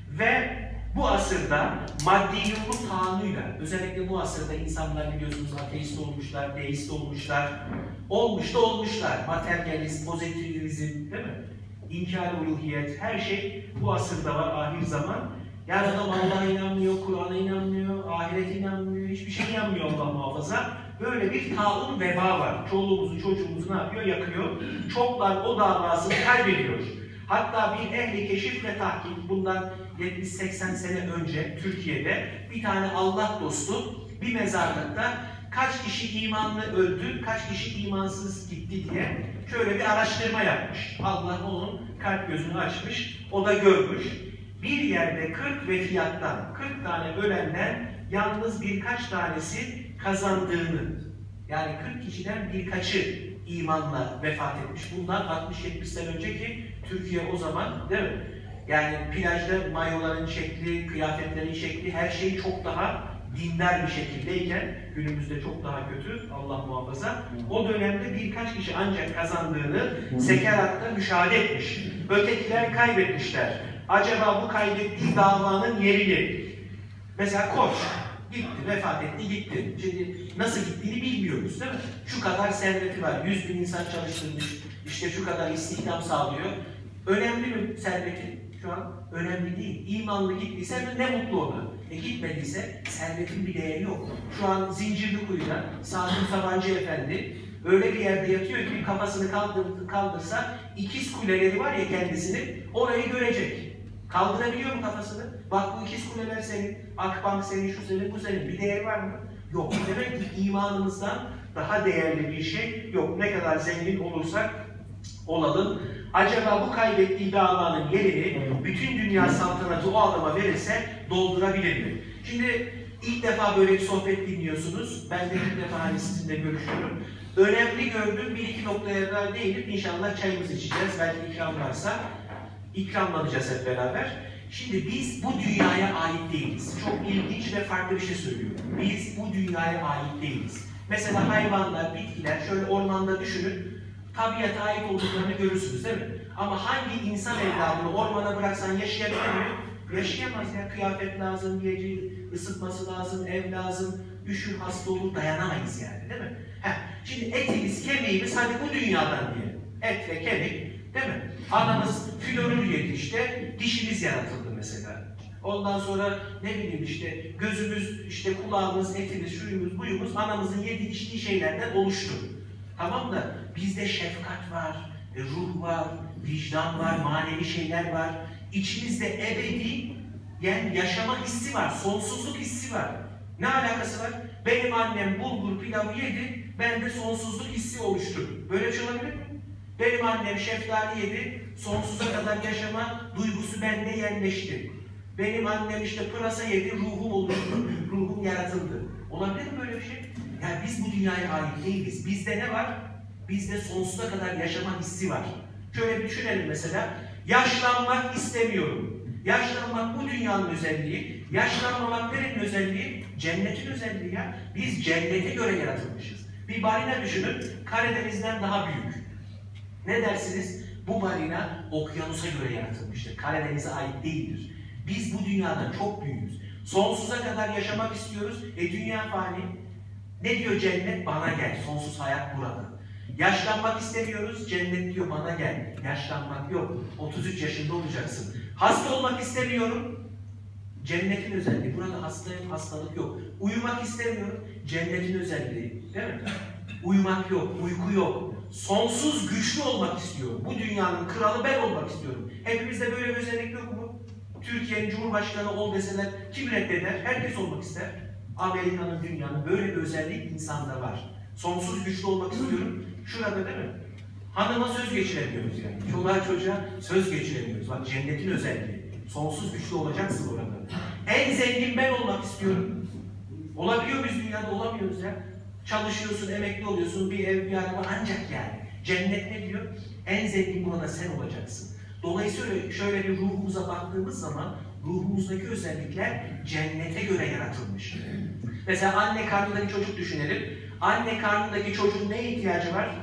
[SPEAKER 1] Ve bu asırda maddi yolluk tahammülüyle, özellikle bu asırda insanlar biliyorsunuz ateist olmuşlar, deist olmuşlar, olmuş da olmuşlar. Materyalist, pozitivizm, değil mi? İnkar-ı uluhiyet, her şey bu asırda var, ahir zaman. Yani adam Allah'a inanmıyor, Kur'an'a inanmıyor, ahirete inanmıyor, hiçbir şey inanmıyor Allah muhafaza. Böyle bir taun veba var. Çoluğumuzu, çocuğumuzu ne yapıyor? Yakıyor. Çoklar o davasını kaybediyor. Hatta bir ehli keşif ve tahkik, bundan yetmiş seksen sene önce Türkiye'de bir tane Allah dostu bir mezarlıkta kaç kişi imanlı öldü, kaç kişi imansız gitti diye şöyle bir araştırma yapmış. Allah onun kalp gözünü açmış, o da görmüş. Bir yerde kırk vefiyattan, kırk tane ölenden yalnız birkaç tanesi kazandığını, yani kırk kişiden birkaçı imanla vefat etmiş. Bundan altmış yetmiş sene önceki Türkiye o zaman, değil mi? Yani plajda mayoların şekli, kıyafetlerin şekli, her şey çok daha dindar bir şekildeyken, günümüzde çok daha kötü, Allah muhafaza. O dönemde birkaç kişi ancak kazandığını sekeratta müşahede etmiş. Ötekiler kaybetmişler. Acaba bu kaybettiği davanın yerini, mesela Koç gitti, vefat etti, gitti. Şimdi nasıl gittiğini bilmiyoruz, değil mi? Şu kadar serveti var, yüz bin insan çalıştırmış, işte şu kadar istihdam sağlıyor. Önemli mi serveti şu an? Önemli değil. İmanlı gittiyse ne mutlu ona. E gitmediyse servetin bir değeri yok. Şu an Zincirlikuyu'da Sadık Sabancı Efendi öyle bir yerde yatıyor ki kafasını kaldır, kaldırsa ikiz kuleleri var ya kendisinin, orayı görecek. Kaldırabiliyor mu kafasını? Bak bu ikiz kuleler senin, Akbank senin, şu senin, bu senin. Bir değeri var mı? Yok. Demek ki imanımızdan daha değerli bir şey yok. Ne kadar zengin olursak olalım. Acaba bu kaybettiği davanın yerini bütün dünya saltanatı o adama verirse doldurabilir mi? Şimdi ilk defa böyle bir sohbet dinliyorsunuz. Ben de ilk defa hani sizinle görüşüyorum. Önemli gördüğüm bir iki noktaya da değinip inşallah çayımızı içeceğiz. Belki ikram varsa ikramlanacağız hep beraber. Şimdi biz bu dünyaya ait değiliz. Çok ilginç ve farklı bir şey söylüyorum. Biz bu dünyaya ait değiliz. Mesela hayvanlar, bitkiler, şöyle ormanda düşünün, tabiata ait olduklarını görürsünüz değil mi? Ama hangi insan evladını ormana bıraksan yaşayabilir mi? Yaşayamaz ya. Kıyafet lazım, yiyeceği ısıtması lazım, ev lazım, üşür, hasta olur, dayanamayız yani değil mi? Heh. Şimdi etimiz, kemiğimiz, hadi bu dünyadan diyelim. Et ve kemik, değil mi? Anamız florür işte, dişimiz yaratıldı mesela. Ondan sonra ne bileyim işte gözümüz, işte kulağımız, etimiz, şuyumuz, buyumuz anamızın yediği içtiği şeylerden oluştu. Tamam da bizde şefkat var, ruh var, vicdan var, manevi şeyler var. İçimizde ebedi yani yaşama hissi var, sonsuzluk hissi var. Ne alakası var? Benim annem bulgur pilavı yedi, bende sonsuzluk hissi oluştu. Böyle bir şey olabilir mi? Benim annem şeftali yedi, sonsuza kadar yaşama duygusu bende yerleşti. Benim annem işte pırasa yedi, ruhum oluştu, ruhum yaratıldı. Olabilir mi böyle bir şey? Yani biz bu dünyaya ait değiliz. Bizde ne var? Bizde sonsuza kadar yaşama hissi var. Şöyle bir düşünelim mesela. Yaşlanmak istemiyorum. Yaşlanmak bu dünyanın özelliği. Yaşlanmamak nerenin özelliği? Cennetin özelliği ya. Biz cennete göre yaratılmışız. Bir balina düşünün, Karadeniz'den daha büyük. Ne dersiniz? Bu balina okyanusa göre yaratılmıştır. Karadeniz'e ait değildir. Biz bu dünyadan çok büyüğüz. Sonsuza kadar yaşamak istiyoruz. E dünya fani. Ne diyor cennet? Bana gel. Sonsuz hayat burada. Yaşlanmak istemiyoruz. Cennet diyor bana gel. Yaşlanmak yok. otuz üç yaşında olacaksın. Hasta olmak istemiyorum. Cennetin özelliği. Burada hastayım, hastalık yok. Uyumak istemiyorum. Cennetin özelliği. Değil mi? Uyumak yok, uyku yok. Sonsuz güçlü olmak istiyorum. Bu dünyanın kralı ben olmak istiyorum. Hepimizde böyle bir özellik yok mu? Türkiye'nin Cumhurbaşkanı ol deseler kim reddeder? Herkes olmak ister. Amerika'nın, dünyanın böyle bir özellik insanda var. Sonsuz güçlü olmak istiyorum. Şurada değil mi? Hanıma söz geçiremiyoruz yani. Çoluğa çocuğa söz geçiremiyoruz. Bak cennetin özelliği. Sonsuz güçlü olacaksın orada. En zengin ben olmak istiyorum. Olabiliyor biz dünyada? Olamıyoruz ya. Çalışıyorsun, emekli oluyorsun, bir ev, bir araba ancak yani. Cennet ne diyor? En zengin burada sen olacaksın. Dolayısıyla şöyle bir ruhumuza baktığımız zaman ruhumuzdaki özellikler cennete göre yaratılmış. Mesela anne karnındaki çocuk düşünelim. Anne karnındaki çocuğun neye ihtiyacı var?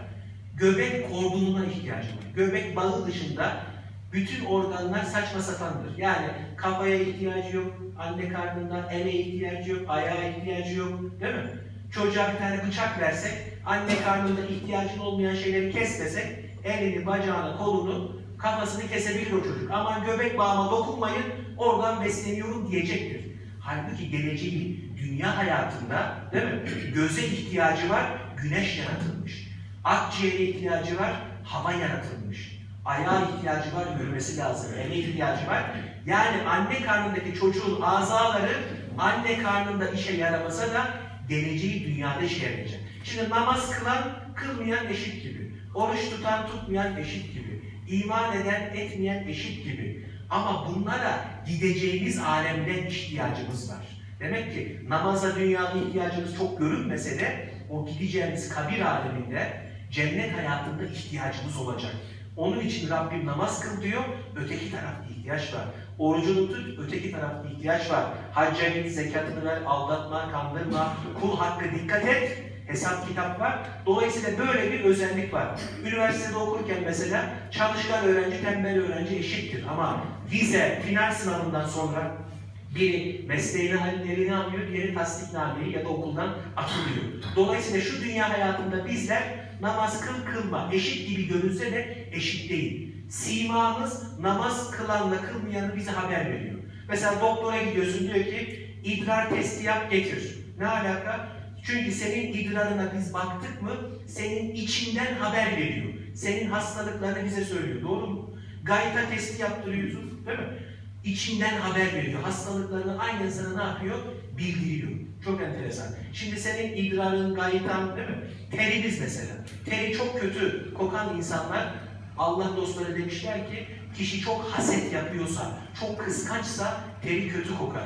[SPEAKER 1] Göbek kordonuna ihtiyacı var. Göbek bağı dışında bütün organlar saçma sapandır. Yani kafaya ihtiyacı yok, anne karnında ele ihtiyacı yok, ayağa ihtiyacı yok, değil mi? Çocuğa bir tane bıçak versek, anne karnında ihtiyacın olmayan şeyleri kes desek, elini, bacağını, kolunu, kafasını kesebilir o çocuk. Aman göbek bağıma dokunmayın, oradan besleniyorum diyecektir. Halbuki geleceği dünya hayatında, değil mi? Göze ihtiyacı var, güneş yaratılmış. Akciğere ihtiyacı var, hava yaratılmış. Ayağa ihtiyacı var, yürümesi lazım. Ele ihtiyacı var. Yani anne karnındaki çocuğun azaları anne karnında işe yaramasa da geleceği dünyada işe yarayacak. Şimdi namaz kılan, kılmayan eşit gibi. Oruç tutan, tutmayan eşit gibi. İman eden, etmeyen eşit gibi. Ama bunlara gideceğimiz alemde ihtiyacımız var. Demek ki namaza dünyada ihtiyacımız çok görünmese de o gideceğimiz kabir aleminde cennet hayatında ihtiyacımız olacak. Onun için Rabbim namaz kıl diyor, öteki tarafta ihtiyaç var. Orucunu tut, öteki tarafta ihtiyaç var. Hacca git, zekatını ver, aldatma, kandırma, kul hakkı dikkat et, hesap kitap var. Dolayısıyla böyle bir özellik var. Üniversitede okurken mesela çalışkan öğrenci, tembel öğrenci eşittir. Ama vize, final sınavından sonra biri mesleğini hallerini alıyor, diğeri tasdiknameyi ya da okuldan atılıyor. Dolayısıyla şu dünya hayatında bizler namaz kıl kılma eşit gibi görünse de eşit değil. Simamız namaz kılanla kılmayanı bize haber veriyor. Mesela doktora gidiyorsun diyor ki idrar testi yap getir. Ne alaka? Çünkü senin idrarına biz baktık mı senin içinden haber veriyor. Senin hastalıklarını bize söylüyor. Doğru mu? Gayta testi yaptırıyorsun değil mi? İçinden haber veriyor. Hastalıklarını aynen sana ne yapıyor? Bildiriyor. Çok enteresan. Şimdi senin idrarın, gayitan değil mi? Terimiz mesela. Teri çok kötü kokan insanlar Allah dostları demişler ki kişi çok haset yapıyorsa, çok kıskançsa teri kötü kokar.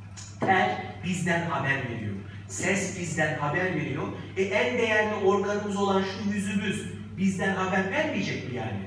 [SPEAKER 1] Ter bizden haber veriyor. Ses bizden haber veriyor. E en değerli organımız olan şu yüzümüz bizden haber vermeyecek mi yani?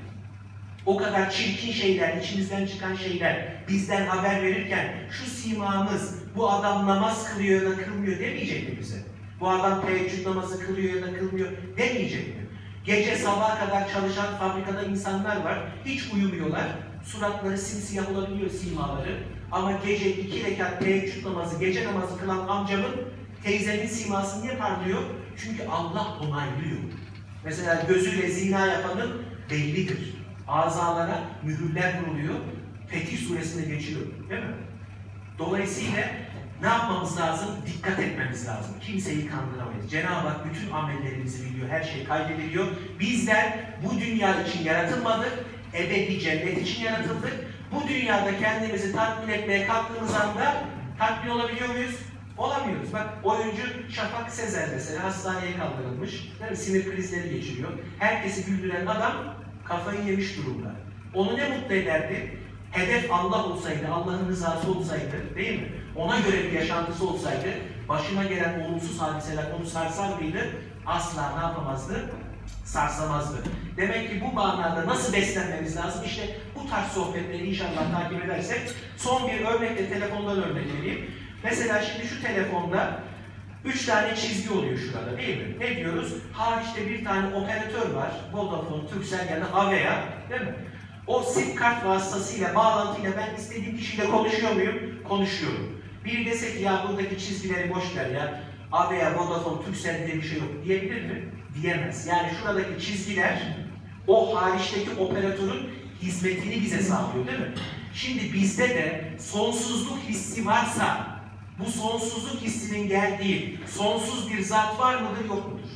[SPEAKER 1] O kadar çirkin şeyler, içimizden çıkan şeyler bizden haber verirken şu simamız, bu adam namaz kılıyor ya da kılmıyor demeyecek mi bize? Bu adam teheccüd namazı kılıyor ya da kılmıyor demeyecek mi? Gece sabaha kadar çalışan fabrikada insanlar var, hiç uyumuyorlar, suratları simsiyah olabiliyor simaları. Ama gece iki rekat teheccüd namazı, gece namazı kılan amcamın, teyzemin siması niye parlıyor? Çünkü Allah onaylıyor. Mesela gözüyle zina yapanın bellidir. Azalara mühürler vuruluyor. Fetih suresinde geçiyor. Değil mi? Dolayısıyla ne yapmamız lazım? Dikkat etmemiz lazım. Kimseyi kandıramayız. Cenab-ı Hak bütün amellerimizi biliyor. Her şey kaydediliyor. Bizler bu dünya için yaratılmadık. Ebedi cennet için yaratıldık. Bu dünyada kendimizi tatmin etmeye kalktığımız anda tatmin olabiliyor muyuz? Olamıyoruz. Bak oyuncu Şafak Sezer mesela hastaneye kaldırılmış. Değil mi? Sinir krizleri geçiriyor. Herkesi güldüren adam kafayı yemiş durumda. Onu ne mutlu ederdi? Hedef Allah olsaydı, Allah'ın rızası olsaydı, değil mi? Ona göre bir yaşantısı olsaydı, başına gelen olumsuz hadiseler onu sarsar mıydı? Asla ne yapamazdı? Sarsamazdı. Demek ki bu manada nasıl beslenmemiz lazım? İşte bu tarz sohbetleri inşallah takip edersek, son bir örnekle telefondan örnek vereyim. Mesela şimdi şu telefonda üç tane çizgi oluyor şurada, değil mi? Ne diyoruz? Hariçte bir tane operatör var. Vodafone, Turkcell ya da Avea, değil mi? O sim kart vasıtasıyla, bağlantıyla ben istediğim kişiyle konuşuyor muyum? Konuşuyorum. Bir dese ki ya buradaki çizgileri boş ver ya, Avea, Vodafone, Turkcell diye bir şey yok diyebilir mi? Diyemez. Yani şuradaki çizgiler o hariçteki operatörün hizmetini bize sağlıyor, değil mi? Şimdi bizde de sonsuzluk hissi varsa, bu sonsuzluk hissinin geldiği sonsuz bir zat var mıdır, yok mudur?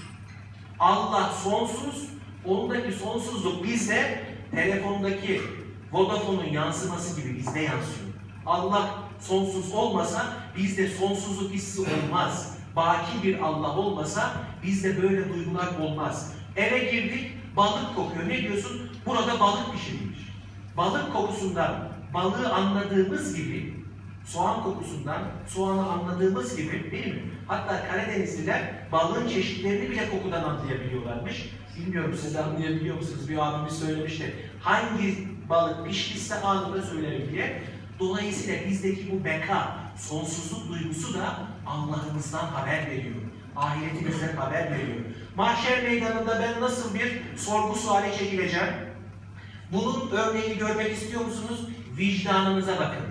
[SPEAKER 1] Allah sonsuz, ondaki sonsuzluk bizde telefondaki Vodafone'un yansıması gibi bizde yansıyor. Allah sonsuz olmasa bizde sonsuzluk hissi olmaz. Baki bir Allah olmasa bizde böyle duygular olmaz. Eve girdik, balık kokuyor. Ne diyorsun? Burada balık pişirilmiş. Balık kokusundan balığı anladığımız gibi, soğan kokusundan soğanı anladığımız gibi, değil mi? Hatta Karadenizliler balığın çeşitlerini bile kokudan anlayabiliyorlarmış. Bilmiyorum siz de anlayabiliyor musunuz? Bir abimiz söylemişti. Hangi balık pişmişse anında söylerim diye. Dolayısıyla bizdeki bu beka, sonsuzluk duygusu da Allah'ımızdan haber veriyor. Ahiretimizden haber veriyor. Mahşer meydanında ben nasıl bir sorgu suali çekileceğim? Bunun örneğini görmek istiyor musunuz? Vicdanınıza bakın.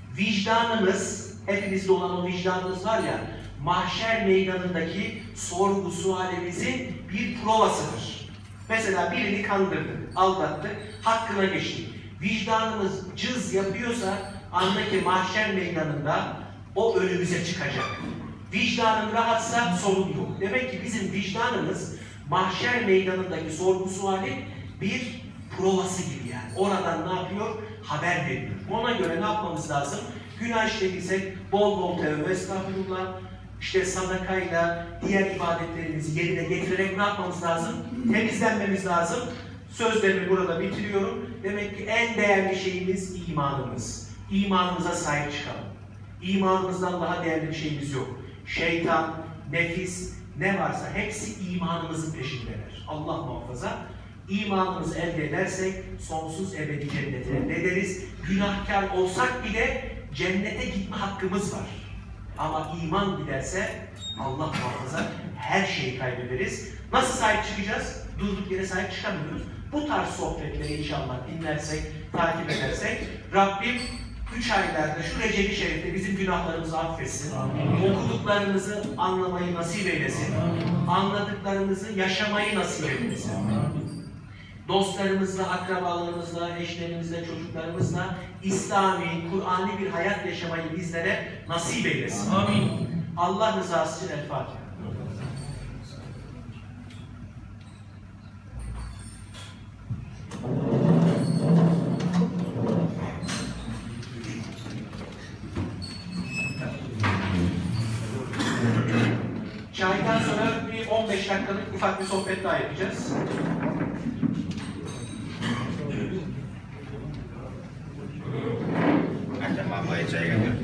[SPEAKER 1] Vicdanımız, hepimizde olan o vicdanımız var ya, mahşer meydanındaki sorgu sualimizin bir provasıdır. Mesela birini kandırdık, aldattık, hakkına geçtik. Vicdanımız cız yapıyorsa, anla ki mahşer meydanında o önümüze çıkacak. Vicdanım rahatsa sorun yok. Demek ki bizim vicdanımız mahşer meydanındaki sorgu suali bir provası gibi yani. Oradan ne yapıyor? Haber veriyor. Ona göre ne yapmamız lazım? Günah işlediysek bol bol tevbe, estağfurullah, işte sadakayla diğer ibadetlerimizi yerine getirerek ne yapmamız lazım? Temizlenmemiz lazım. Sözlerimi burada bitiriyorum. Demek ki en değerli şeyimiz imanımız. İmanımıza sahip çıkalım. İmanımızdan daha değerli bir şeyimiz yok. Şeytan, nefis, ne varsa hepsi imanımızın peşindeler. Allah muhafaza. İmanımızı elde edersek sonsuz ebedi cenneti elde ederiz. Günahkar olsak bile cennete gitme hakkımız var. Ama iman giderse Allah muhafaza her şeyi kaybederiz. Nasıl sahip çıkacağız? Durduk yere sahip çıkamıyoruz. Bu tarz sohbetleri inşallah dinlersek, takip edersek Rabbim üç aylarda şu Recep-i Şerif'te bizim günahlarımızı affetsin. Amin. Okuduklarımızı anlamayı nasip eylesin. Amin. Anladıklarımızı yaşamayı nasip eylesin. Amin. Dostlarımızla, akrabalarımızla, eşlerimizle, çocuklarımızla İslami, Kur'ani bir hayat yaşamayı bizlere nasip eylesin. Amin. Allah rızası için El Fatiha. Çaydan sonra bir on beş dakikalık ufak bir sohbet daha yapacağız.
[SPEAKER 2] Akşam babaya çay götür.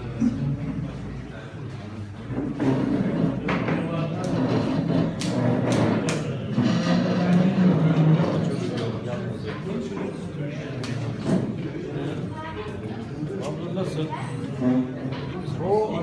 [SPEAKER 3] Nasıl?
[SPEAKER 2] O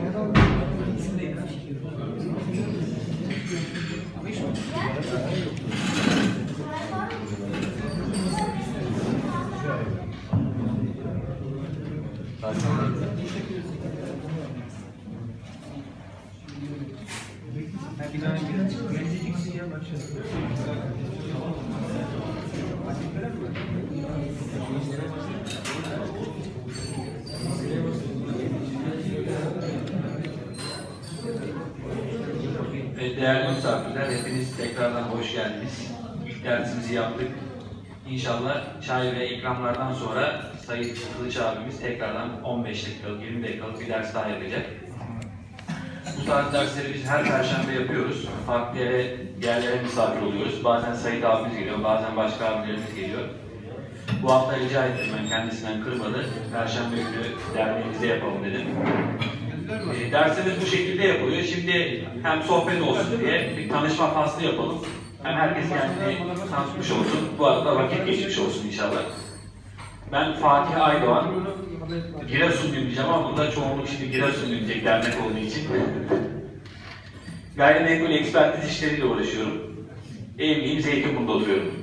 [SPEAKER 4] Değerli misafirler, hepiniz tekrardan hoş geldiniz. İlk dersimizi yaptık.
[SPEAKER 3] İnşallah çay ve ikramlardan sonra Sayın Kılıç abimiz tekrardan on beş dakikalık, yirmi dakikalık bir ders daha yapacak. Bu tarz dersleri biz her perşembe yapıyoruz. Farklı yere, yerlere misafir oluyoruz. Bazen Sayın abimiz geliyor, bazen başka abilerimiz geliyor. Bu hafta rica ettim, ben kendisinden kırmadı. Perşembe günü derneğimizde yapalım dedim. E, dersimiz bu şekilde yapılıyor. Şimdi hem sohbet olsun diye bir tanışma faslı yapalım. Hem herkes kendini tanıtmış olsun. Bu arada vakit geçmiş olsun inşallah. Ben Fatih Aydoğan. Giresunluyum diyeceğim ama burada çoğunluk şimdi Giresunluyum diyecek dernek olduğu için. Gayrimenkul ekspertiz işleriyle uğraşıyorum. Evliyim, Zeytinburnu'da oturuyorum.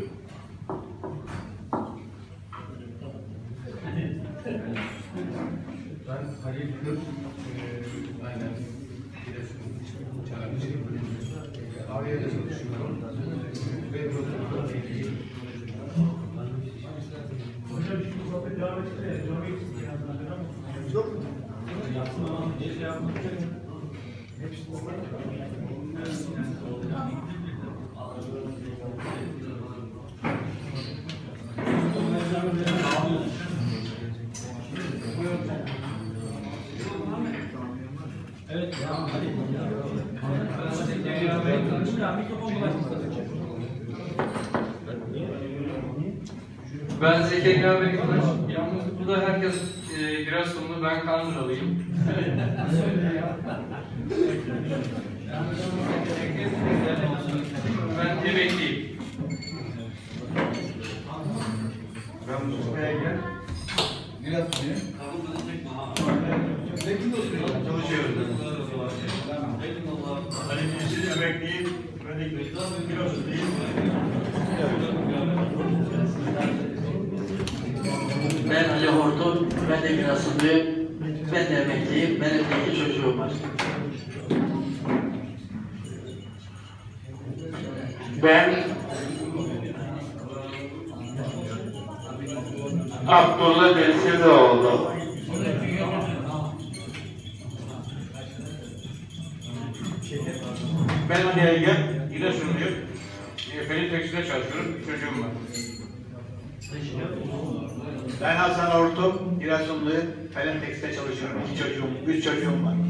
[SPEAKER 4] Ben Halil Gür, e, aynen Giresun Çarşı, Avya'da çalışıyorum ve protokol ilgili. Hocam şu sohbet devam etse, devam etsin yazmadan. Yok mu? Yapsın ama ne şey yapmak için? Hepsi evet, tamam, hadi.
[SPEAKER 5] Ben Zekeriya Bey Kılıç. Yalnız burada herkes e, Giresunlu, ben Kandıralıyım. Ben emekliyim.
[SPEAKER 4] Ben Mustafa Ege. Giresunluyum.
[SPEAKER 2] Çalışıyoruz.
[SPEAKER 4] Halimci'nin emekliyim. Ben de Giresunluyum.
[SPEAKER 6] Ben Ali Hortum, ben de Giresunluyum, ben de emekliyim, benim de iki çocuğum var.
[SPEAKER 7] Ben Abdullah Desiroğlu.
[SPEAKER 2] Ben Ali Ergen, Giresunluyum. Felin Tekstil'de çalışıyorum, bir çocuğum var.
[SPEAKER 8] Ben Hasan Ortum, Giresunluyum. Felin Tekstil'de çalışıyorum. İki çocuğum, üç çocuğum var.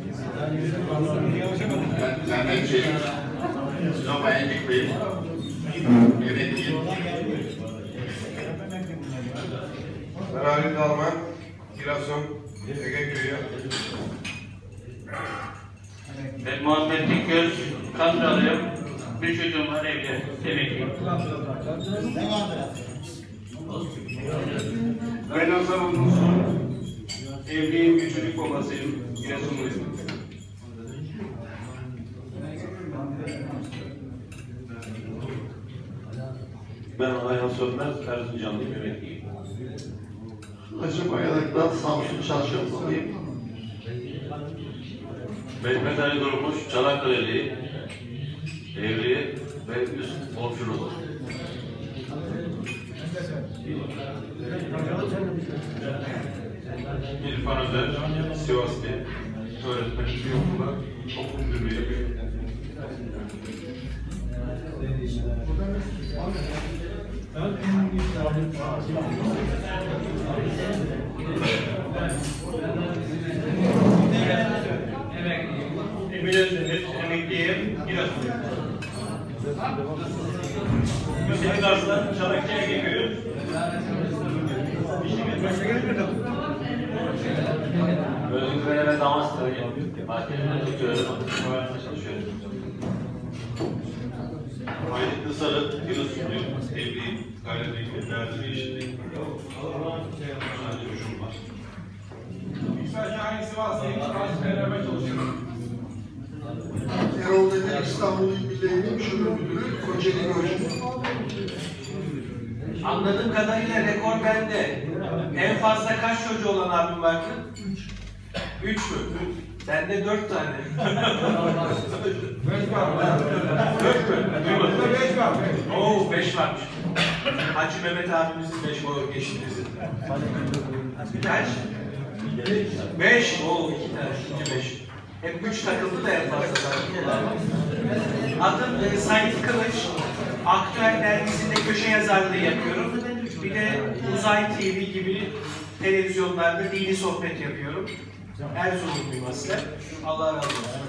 [SPEAKER 2] Ben Mehmet Çelik, Zoma Endikliyim. Emekliyim. Ben Halit Alman, Giresun, Ege Köyü.
[SPEAKER 7] Ben Muhammed Dikgöz, Kandıralıyım. Bir çocuğum var evde, emekliyim.
[SPEAKER 2] Ben Hasan Onursun, evliyim, bir çocuk babasıyım, Giresunluyum.
[SPEAKER 7] Ben Ayhan Sönmez, Erzincanlıyım, emekliyim.
[SPEAKER 9] Hacı Bayrak'tan Samsun Çarşamba'lıyım.
[SPEAKER 7] Mehmet Ali Durmuş, Çanakkale'li, evli ve üst komşulu.
[SPEAKER 2] İrfan Özer, Sivaslı, öğretmen, bir okulda okul müdürlüğü yapıyor.
[SPEAKER 1] Emine Özdemir, emekliyim, Giresunluyum. Hüseyin Arslan, Çanakkale Geköy'ü.
[SPEAKER 3] Özgür ve Damas'tayım. Marketimde tutuyorum, öğrenmeye çalışıyorum.
[SPEAKER 2] Aydın Sarı, Giresunluyum, evliyim, gayrimenkul derdi işindeyim. Sadece çocuğum var.
[SPEAKER 4] Sadece aynı Sivas'tayım. Sivas'ta beraber çalışıyorum.
[SPEAKER 9] Erol Demir İstanbul İl Birliği'nin şube müdürü, Kocaeli Görüşüm.
[SPEAKER 1] Anladığım kadarıyla rekor bende. En fazla kaç çocuğu olan abim vardı? Üç. Üç mü? Bende dört tane.
[SPEAKER 4] Beş var.
[SPEAKER 1] Dört mü? Duymadım.
[SPEAKER 4] Beş var.
[SPEAKER 1] Oo, beş varmış. Hacı Mehmet abimizin beş boyu geçti bizim. Kaç? Beş. Oo, iki tane. İkinci beş. Hep üç takıldı da en fazla takıldı. Adım e, Sait Kılıç. Aktüel dergisinde köşe yazarlığı yapıyorum. Bir de Uzay T V gibi televizyonlarda dini sohbet yapıyorum. Erzurumluyum aslında. Allah razı olsun.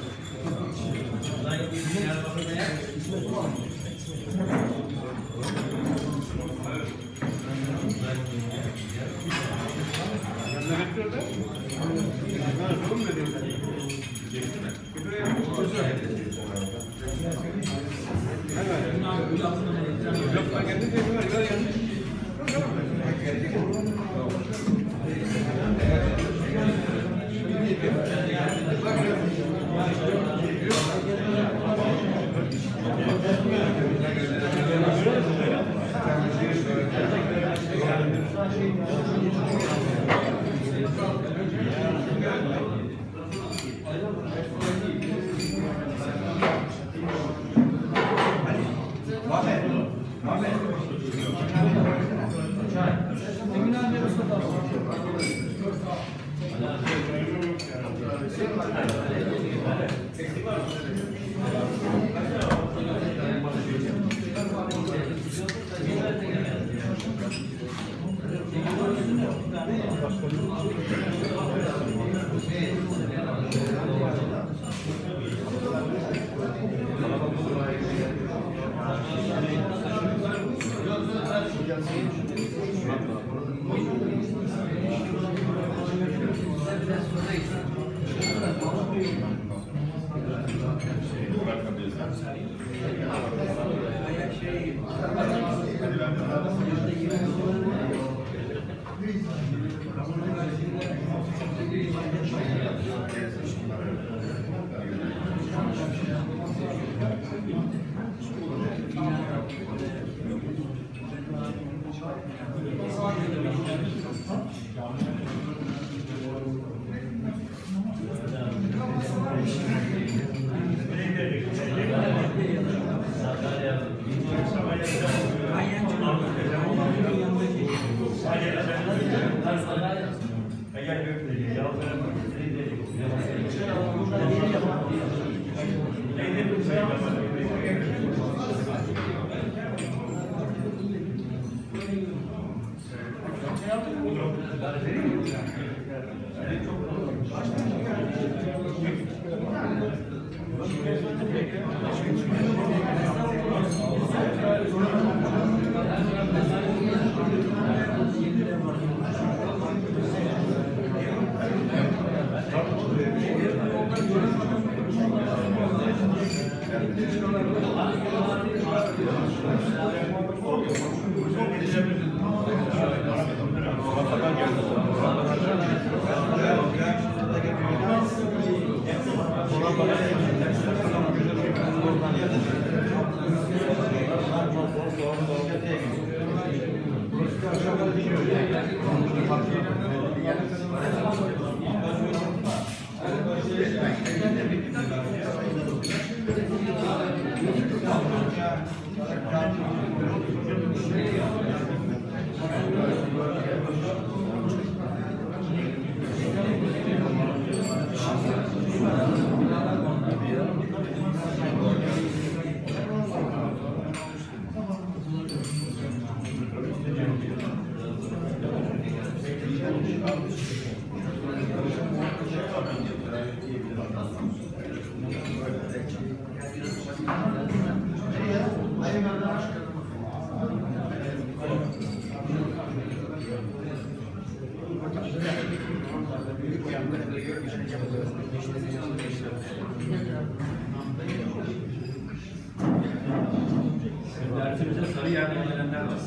[SPEAKER 4] Dersimize sarı yerden gelenler var.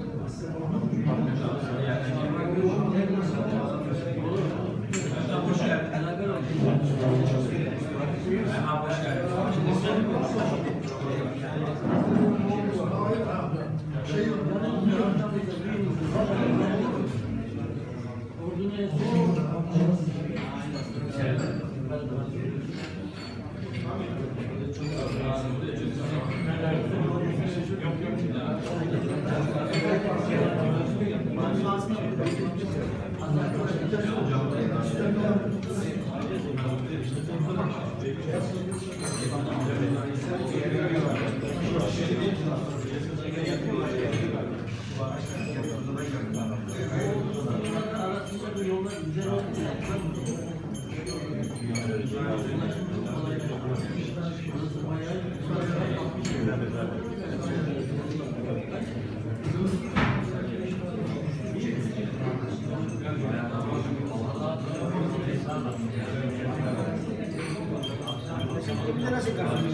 [SPEAKER 4] Sarı yerden hoş geldin. Hoş geldin.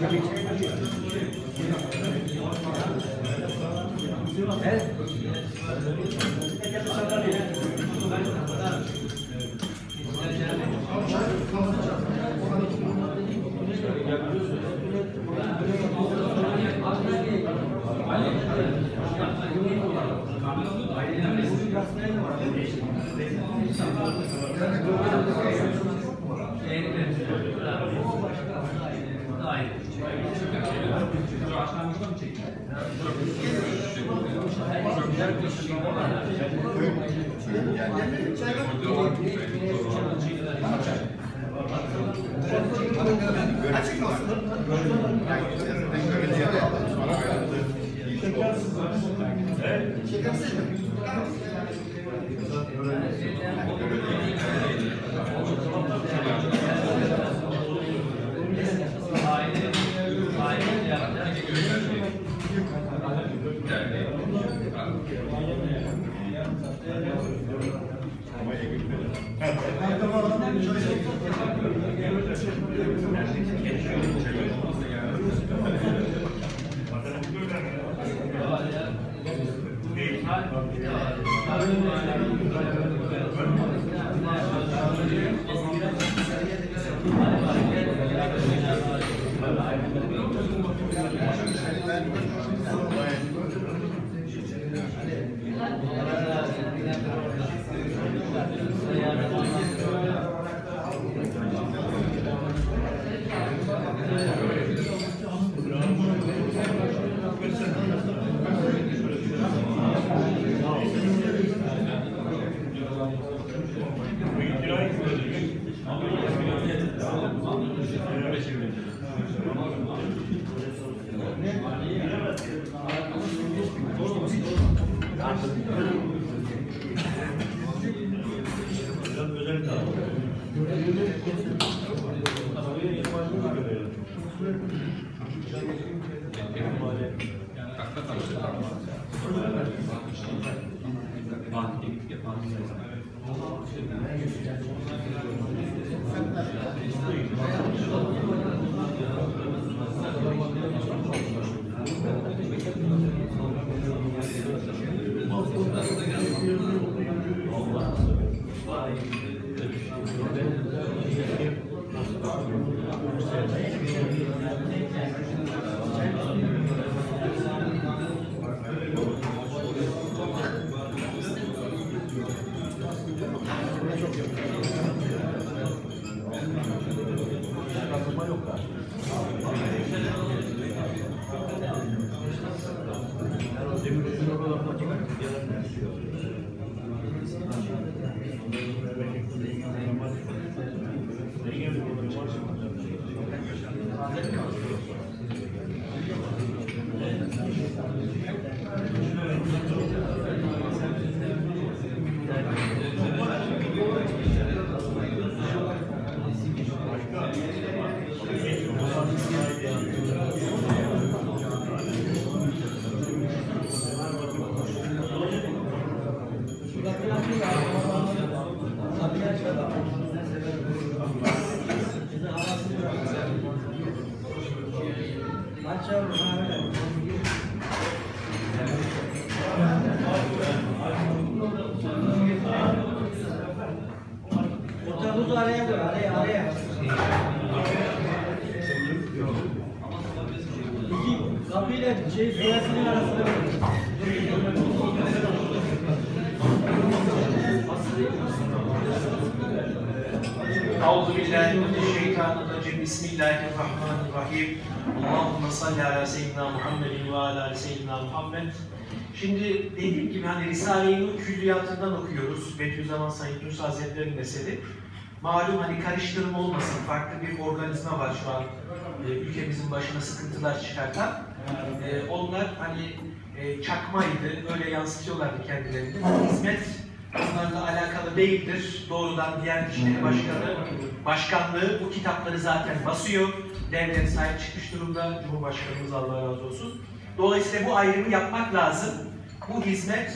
[SPEAKER 1] Euzubillahimineşşeytanirracim. Bismillahirrahmanirrahim. Allahümme salli ala seyyidina Muhammedin ve ala seyyidina Muhammed. Şimdi dediğim gibi hani Risale-i Nur külliyatından okuyoruz. Bediüzzaman Said Nursi Hazretleri'nin eseri. Malum hani karıştırma olmasın, farklı bir organizma var şu an e, ülkemizin başına sıkıntılar çıkartan. E, onlar hani e, çakmaydı, öyle yansıtıyorlardı kendilerini. Hizmet bunlarla alakalı değildir. Doğrudan Diyanet İşleri Başkanı, Başkanlığı bu kitapları zaten basıyor. Devlet sahip çıkmış durumda. Cumhurbaşkanımız Allah razı olsun. Dolayısıyla bu ayrımı yapmak lazım. Bu hizmet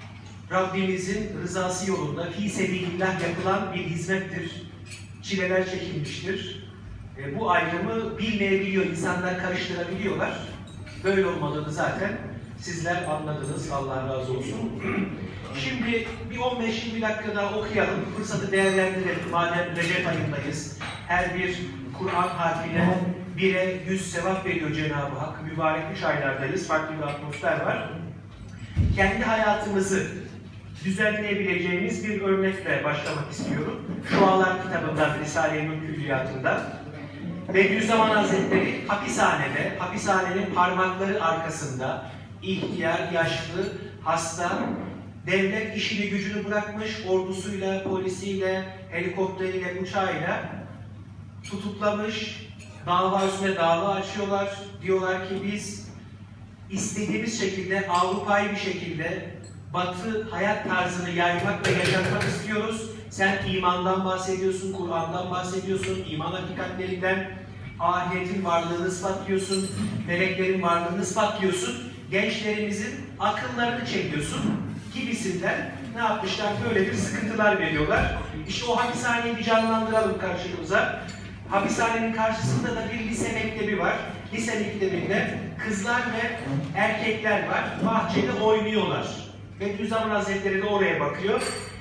[SPEAKER 1] Rabbimizin rızası yolunda fi sebilillah yapılan bir hizmettir. Çileler çekilmiştir. E, bu ayrımı bilmeyebiliyor, insanlar karıştırabiliyorlar. Böyle olmadığını zaten sizler anladınız, Allah razı olsun. Şimdi bir on beş yirmi dakika daha okuyalım, fırsatı değerlendirelim. Madem Recep ayındayız, her bir Kur'an harfine bire yüz sevap veriyor Cenab-ı Hak. Mübarek üç aylardayız, farklı bir atmosfer var. Kendi hayatımızı düzenleyebileceğimiz bir örnekle başlamak istiyorum. Şualar kitabından, Risale-i Nur Külliyatı'ndan. Bediüzzaman Hazretleri hapishanede, hapishanenin parmakları arkasında ihtiyar, yaşlı, hasta, devlet işini gücünü bırakmış, ordusuyla, polisiyle, helikopteriyle, uçağıyla tutuklamış, dava üstüne dava açıyorlar. Diyorlar ki biz istediğimiz şekilde, Avrupa'yı bir şekilde Batı hayat tarzını yaymak ve yaşatmak istiyoruz. Sen imandan bahsediyorsun, Kur'an'dan bahsediyorsun, iman hakikatlerinden, ahiretin varlığını ispatlıyorsun, meleklerin varlığını ispatlıyorsun, gençlerimizin akıllarını çekiyorsun gibisinden ne yapmışlar? Böyle bir sıkıntılar veriyorlar. İşte o hapishaneyi bir canlandıralım karşımıza. Hapishanenin karşısında da bir lise mektebi var. Lise mektebinde kızlar ve erkekler var. Bahçede oynuyorlar. Bediüzzaman Hazretleri de oraya bakıyor.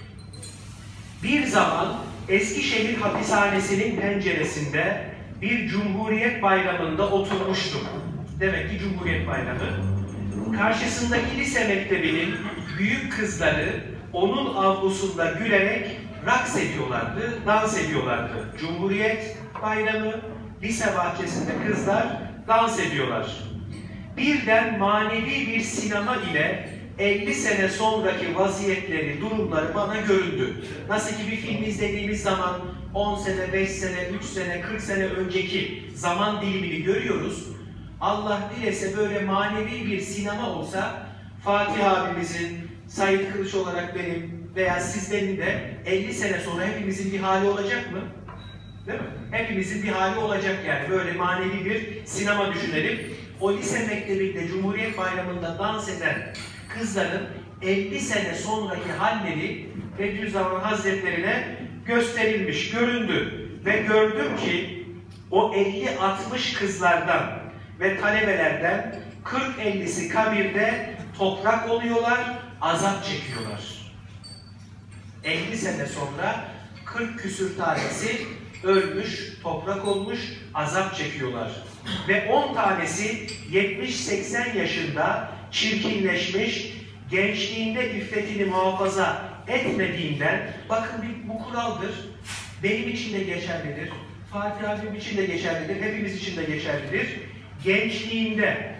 [SPEAKER 1] Bir zaman Eskişehir hapishanesinin penceresinde bir Cumhuriyet Bayramı'nda oturmuştum. Demek ki Cumhuriyet Bayramı. Karşısındaki lise mektebinin büyük kızları onun avlusunda gülerek raks ediyorlardı, dans ediyorlardı. Cumhuriyet Bayramı, lise bahçesinde kızlar dans ediyorlar. Birden manevi bir sinema ile elli sene sonraki vaziyetleri, durumları bana göründü. Nasıl ki bir film izlediğimiz zaman on sene, beş sene, üç sene, kırk sene önceki zaman dilimini görüyoruz. Allah dilese böyle manevi bir sinema olsa, Fatih abimizin, Said Kılıç olarak benim veya sizlerin de elli sene sonra hepimizin bir hali olacak mı? Değil mi? Hepimizin bir hali olacak yani. Böyle manevi bir sinema düşünelim. O lise mektebinde Cumhuriyet Bayramı'nda dans eden kızların elli sene sonraki halleri Bediüzzaman Hazretlerine gösterilmiş, göründü. Ve gördüm ki o elli altmış kızlardan ve talebelerden kırk ellisi kabirde toprak oluyorlar, azap çekiyorlar. elli sene sonra kırk küsür tanesi ölmüş, toprak olmuş, azap çekiyorlar. Ve on tanesi yetmiş seksen yaşında çirkinleşmiş, gençliğinde iffetini muhafaza etmediğinden, bakın bir, bu kuraldır, benim için de geçerlidir, Fatih abim için de geçerlidir, hepimiz için de geçerlidir. Gençliğinde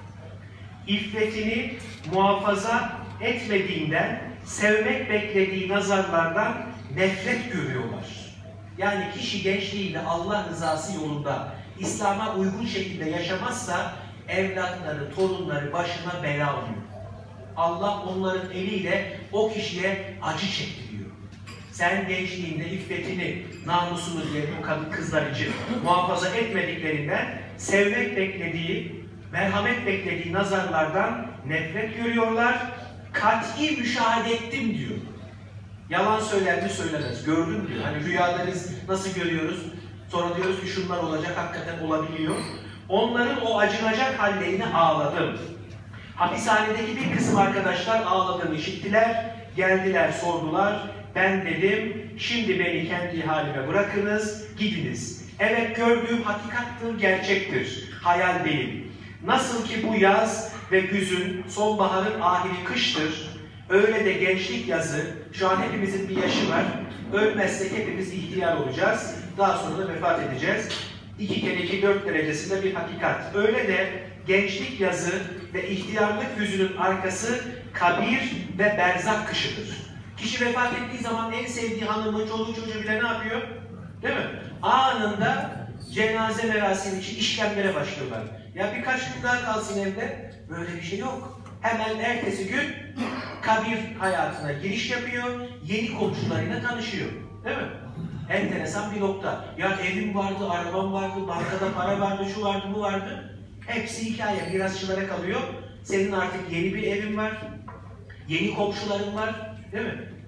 [SPEAKER 1] iffetini muhafaza etmediğinden, sevmek beklediği nazarlardan nefret görüyorlar. Yani kişi gençliğinde Allah rızası yolunda İslam'a uygun şekilde yaşamazsa evlatları, torunları başına bela oluyor. Allah onların eliyle o kişiye acı çektiriyor. Sen gençliğinde iffetini, namusunu diye bu kadın kızlar için muhafaza etmediklerinden sevmek beklediği, merhamet beklediği nazarlardan nefret görüyorlar. Kat'i müşahede ettim diyor. Yalan söyler mi söylemez. Gördüm diyor. Hani rüyada biz nasıl görüyoruz? Sonra diyoruz ki şunlar olacak, hakikaten olabiliyor. Onların o acınacak hallerine ağladım. Hapishanedeki bir kısım arkadaşlar ağladığımı işittiler. Geldiler, sordular. Ben dedim, şimdi beni kendi halime bırakınız, gidiniz. Evet, gördüğüm hakikattır, gerçektir. Hayal değil. Nasıl ki bu yaz ve güzün, sonbaharın ahiri kıştır, öyle de gençlik yazı, şu an hepimizin bir yaşı var, ölmezsek hepimiz ihtiyar olacağız, daha sonra da vefat edeceğiz. İki kere iki, dört derecesinde bir hakikat. Öyle de gençlik yazı ve ihtiyarlık yüzünün arkası kabir ve berzak kışıdır. Kişi vefat ettiği zaman en sevdiği hanımı, çoluğu çocuğu bile ne yapıyor? Değil mi? Anında cenaze merasimi için işlemlere başlıyorlar. Ya birkaç gün daha kalsın evde, böyle bir şey yok. Hemen ertesi gün kabir hayatına giriş yapıyor, yeni komşularıyla tanışıyor. Değil mi? Enteresan bir nokta. Ya evim vardı, arabam vardı, bankada para vardı, şu vardı, bu vardı. Hepsi hikaye, mirasçılara kalıyor. Senin artık yeni bir evin var, yeni komşuların var, değil mi?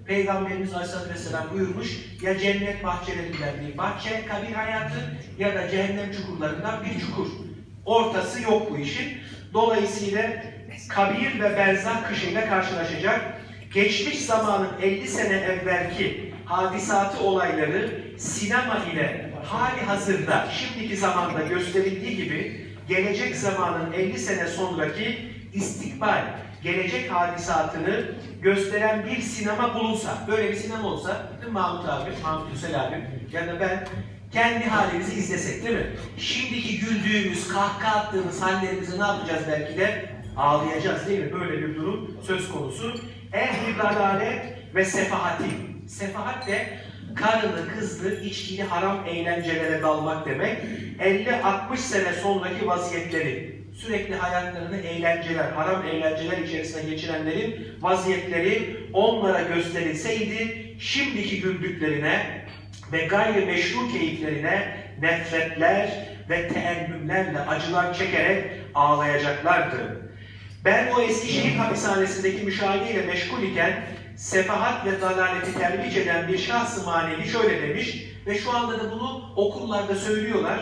[SPEAKER 1] Peygamberimiz Aleyhisselatü Vesselam buyurmuş, ya cennet bahçelerinden bir bahçe, kabir hayatı, ya da cehennem çukurlarından bir çukur. Ortası yok bu işin. Dolayısıyla kabir ve berzah kışıyla karşılaşacak. Geçmiş zamanın elli sene evvelki hadisatı olayları sinema ile hali hazırda şimdiki zamanda gösterildiği gibi gelecek zamanın elli sene sonraki istikbal, gelecek hadisatını gösteren bir sinema bulunsa, böyle bir sinema olsa, değil mi Mahmut abi, Mahmut Yüsel abi ya da ben kendi halimizi izlesek değil mi? Şimdiki güldüğümüz, kahkaha attığımız hallerimizi ne yapacağız belki de? Ağlayacağız değil mi? Böyle bir durum söz konusu. Ehl-i dalalet ve sefahati. Sefahat de karılı, kızlı, içkili, haram eğlencelere dalmak demek. elli altmış sene sonraki vaziyetleri, sürekli hayatlarını eğlenceler, haram eğlenceler içerisinde geçirenlerin vaziyetleri onlara gösterilseydi, şimdiki güldüklerine ve gayrimeşru keyiflerine nefretler ve teellümlerle acılar çekerek ağlayacaklardı. Ben o Eskişehir hapishanesindeki müşahedeyle meşgul iken sefahat ve dalaleti terbiç eden bir şahs-ı manevi şöyle demiş ve şu anda da bunu okullarda söylüyorlar.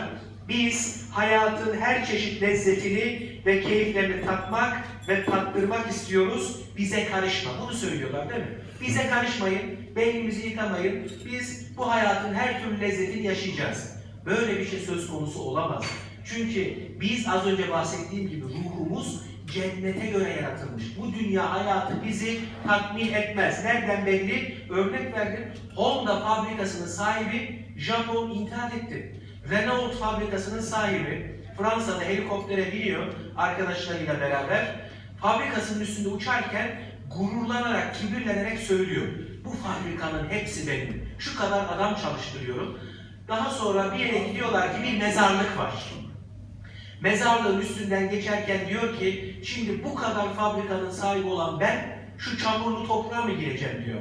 [SPEAKER 1] Biz hayatın her çeşit lezzetini ve keyiflerini tatmak ve tattırmak istiyoruz. Bize karışma. Bunu söylüyorlar değil mi? Bize karışmayın, beynimizi yıkamayın. Biz bu hayatın her türlü lezzetini yaşayacağız. Böyle bir şey söz konusu olamaz. Çünkü biz az önce bahsettiğim gibi ruhumuz cennete göre yaratılmış. Bu dünya hayatı bizi tatmin etmez. Nereden belli? Örnek verdim. Honda fabrikasının sahibi Japon intihar etti. Renault fabrikasının sahibi Fransa'da helikoptere biniyor arkadaşlarıyla beraber. Fabrikasının üstünde uçarken gururlanarak, kibirlenerek söylüyor. Bu fabrikanın hepsi benim. Şu kadar adam çalıştırıyorum. Daha sonra bir yere gidiyorlar ki bir mezarlık var. Mezarlığın üstünden geçerken diyor ki, şimdi bu kadar fabrikanın sahibi olan ben, şu çamurlu toprağa mı gireceğim diyor.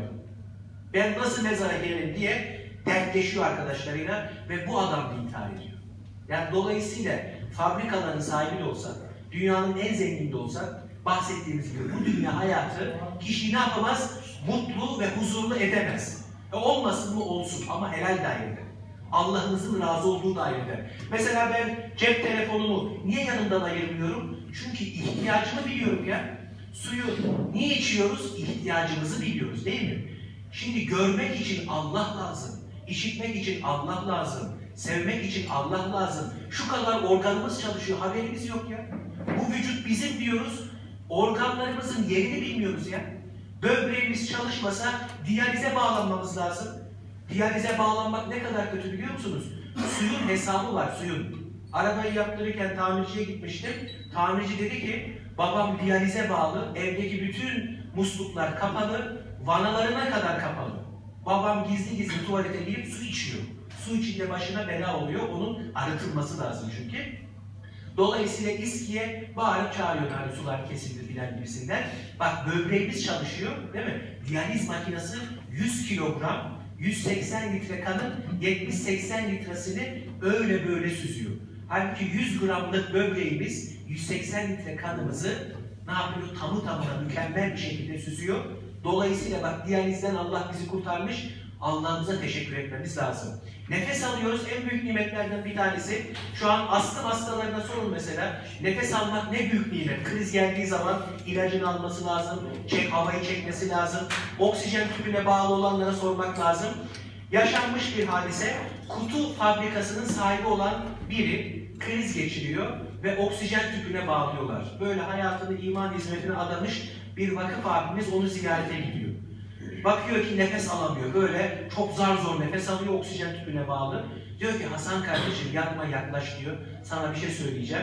[SPEAKER 1] Ben nasıl mezara girerim diye dertleşiyor arkadaşlarıyla ve bu adam da intihar ediyor. Yani dolayısıyla fabrikaların sahibi de olsak, dünyanın en zengin de olsak, bahsettiğimiz gibi bu dünya hayatı kişiyi ne yapamaz? Mutlu ve huzurlu edemez. E olmasın mı olsun ama helal dairede. Allah'ınızın razı olduğu dairede. Mesela ben cep telefonumu niye yanımdan ayırmıyorum? Çünkü ihtiyacımı biliyorum ya. Suyu niye içiyoruz? İhtiyacımızı biliyoruz değil mi? Şimdi görmek için Allah lazım. İşitmek için Allah lazım. Sevmek için Allah lazım. Şu kadar organımız çalışıyor, haberimiz yok ya. Bu vücut bizim diyoruz, organlarımızın yerini bilmiyoruz ya. Böbreğimiz çalışmasa diyalize bağlanmamız lazım. Diyalize bağlanmak ne kadar kötü biliyor musunuz? Suyun hesabı var, suyun. Arabayı yaptırırken tamirciye gitmiştim. Tamirci dedi ki, babam diyalize bağlı, evdeki bütün musluklar kapalı, vanalarına kadar kapalı. Babam gizli gizli tuvalete girip su içiyor. Su içinde başına bela oluyor, onun arıtılması lazım çünkü. Dolayısıyla İSKİ'ye bağırıp çağırıyor, hani sular kesildi filan gibisinden. Bak böbreğimiz çalışıyor, değil mi? Diyaliz makinesi yüz kilogram, yüz seksen litre kanın yetmiş seksen litresini öyle böyle süzüyor. Halbuki yüz gramlık böbreğimiz yüz seksen litre kanımızı ne yapıyor? Tamı tamına mükemmel bir şekilde süzüyor. Dolayısıyla bak diyalizden Allah bizi kurtarmış, Allah'ımıza teşekkür etmemiz lazım. Nefes alıyoruz, en büyük nimetlerden bir tanesi. Şu an astım hastalarına sorun mesela, nefes almak ne büyük nimet. Kriz geldiği zaman ilacını alması lazım, çek, havayı çekmesi lazım. Oksijen tüpüne bağlı olanlara sormak lazım. Yaşanmış bir hadise, kutu fabrikasının sahibi olan biri kriz geçiriyor ve oksijen tüpüne bağlıyorlar. Böyle hayatını iman hizmetine adamış bir vakıf abimiz onu ziyarete gidiyor. Bakıyor ki nefes alamıyor. Böyle çok zar zor nefes alıyor, oksijen tüpüne bağlı. Diyor ki Hasan kardeşim yapma, yaklaş diyor. Sana bir şey söyleyeceğim.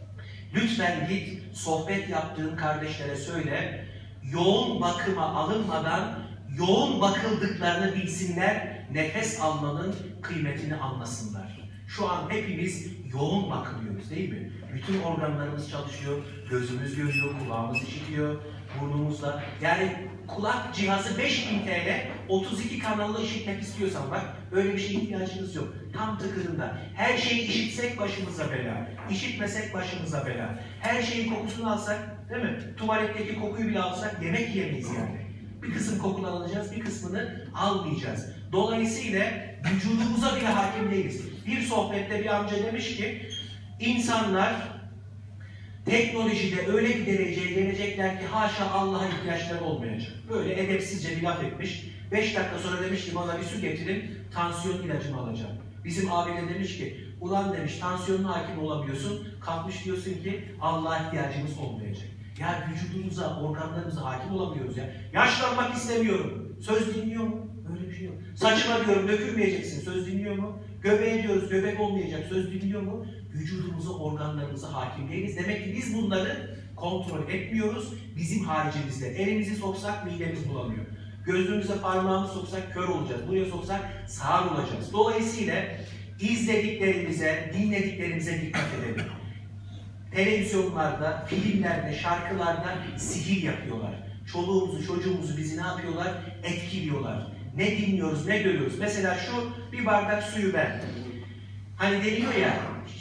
[SPEAKER 1] Lütfen git sohbet yaptığın kardeşlere söyle. Yoğun bakıma alınmadan yoğun bakıldıklarını bilsinler. Nefes almanın kıymetini anlasınlar. Şu an hepimiz yoğun bakılıyoruz değil mi? Bütün organlarımız çalışıyor. Gözümüz görüyor, kulağımız işitiyor, burnumuzla. Yani kulak cihazı beş bin TL, otuz iki kanallı işitmek istiyorsan bak, öyle bir şeye ihtiyacınız yok. Tam tıkırında. Her şeyi işitsek başımıza bela, işitmesek başımıza bela. Her şeyin kokusunu alsak, değil mi? Tuvaletteki kokuyu bile alsak yemek yiyemeyiz yani. Bir kısım kokuları alacağız, bir kısmını almayacağız. Dolayısıyla vücudumuza bile hakim değiliz. Bir sohbette bir amca demiş ki, insanlar teknolojide öyle bir dereceye gelecekler ki haşa Allah'a ihtiyaçları olmayacak. Böyle edepsizce bir laf etmiş. Beş dakika sonra demiş ki bana bir su getirin, tansiyon ilacımı alacağım. Bizim abine demiş ki, ulan demiş tansiyonuna hakim olamıyorsun, kalkmış diyorsun ki Allah'a ihtiyacımız olmayacak. Ya vücudumuza, organlarımıza hakim olamıyoruz ya. Yaşlanmak istemiyorum. Söz dinliyor mu? Öyle bir şey yok. Saçıma diyorum dökülmeyeceksin. Söz dinliyor mu? Göbeğe diyoruz göbek olmayacak. Söz dinliyor mu? Vücudumuza, organlarımıza hakim değiliz. Demek ki biz bunları kontrol etmiyoruz. Bizim haricimizde. Elimizi soksak midemiz bulamıyor. Gözümüze parmağımızı soksak kör olacağız. Buraya soksak sağır olacağız. Dolayısıyla izlediklerimize, dinlediklerimize dikkat edelim. Televizyonlarda, filmlerde, şarkılarda sihir yapıyorlar. Çoluğumuzu, çocuğumuzu bizi ne yapıyorlar? Etkiliyorlar. Ne dinliyoruz, ne görüyoruz? Mesela şu bir bardak suyu ben. Hani deniyor ya,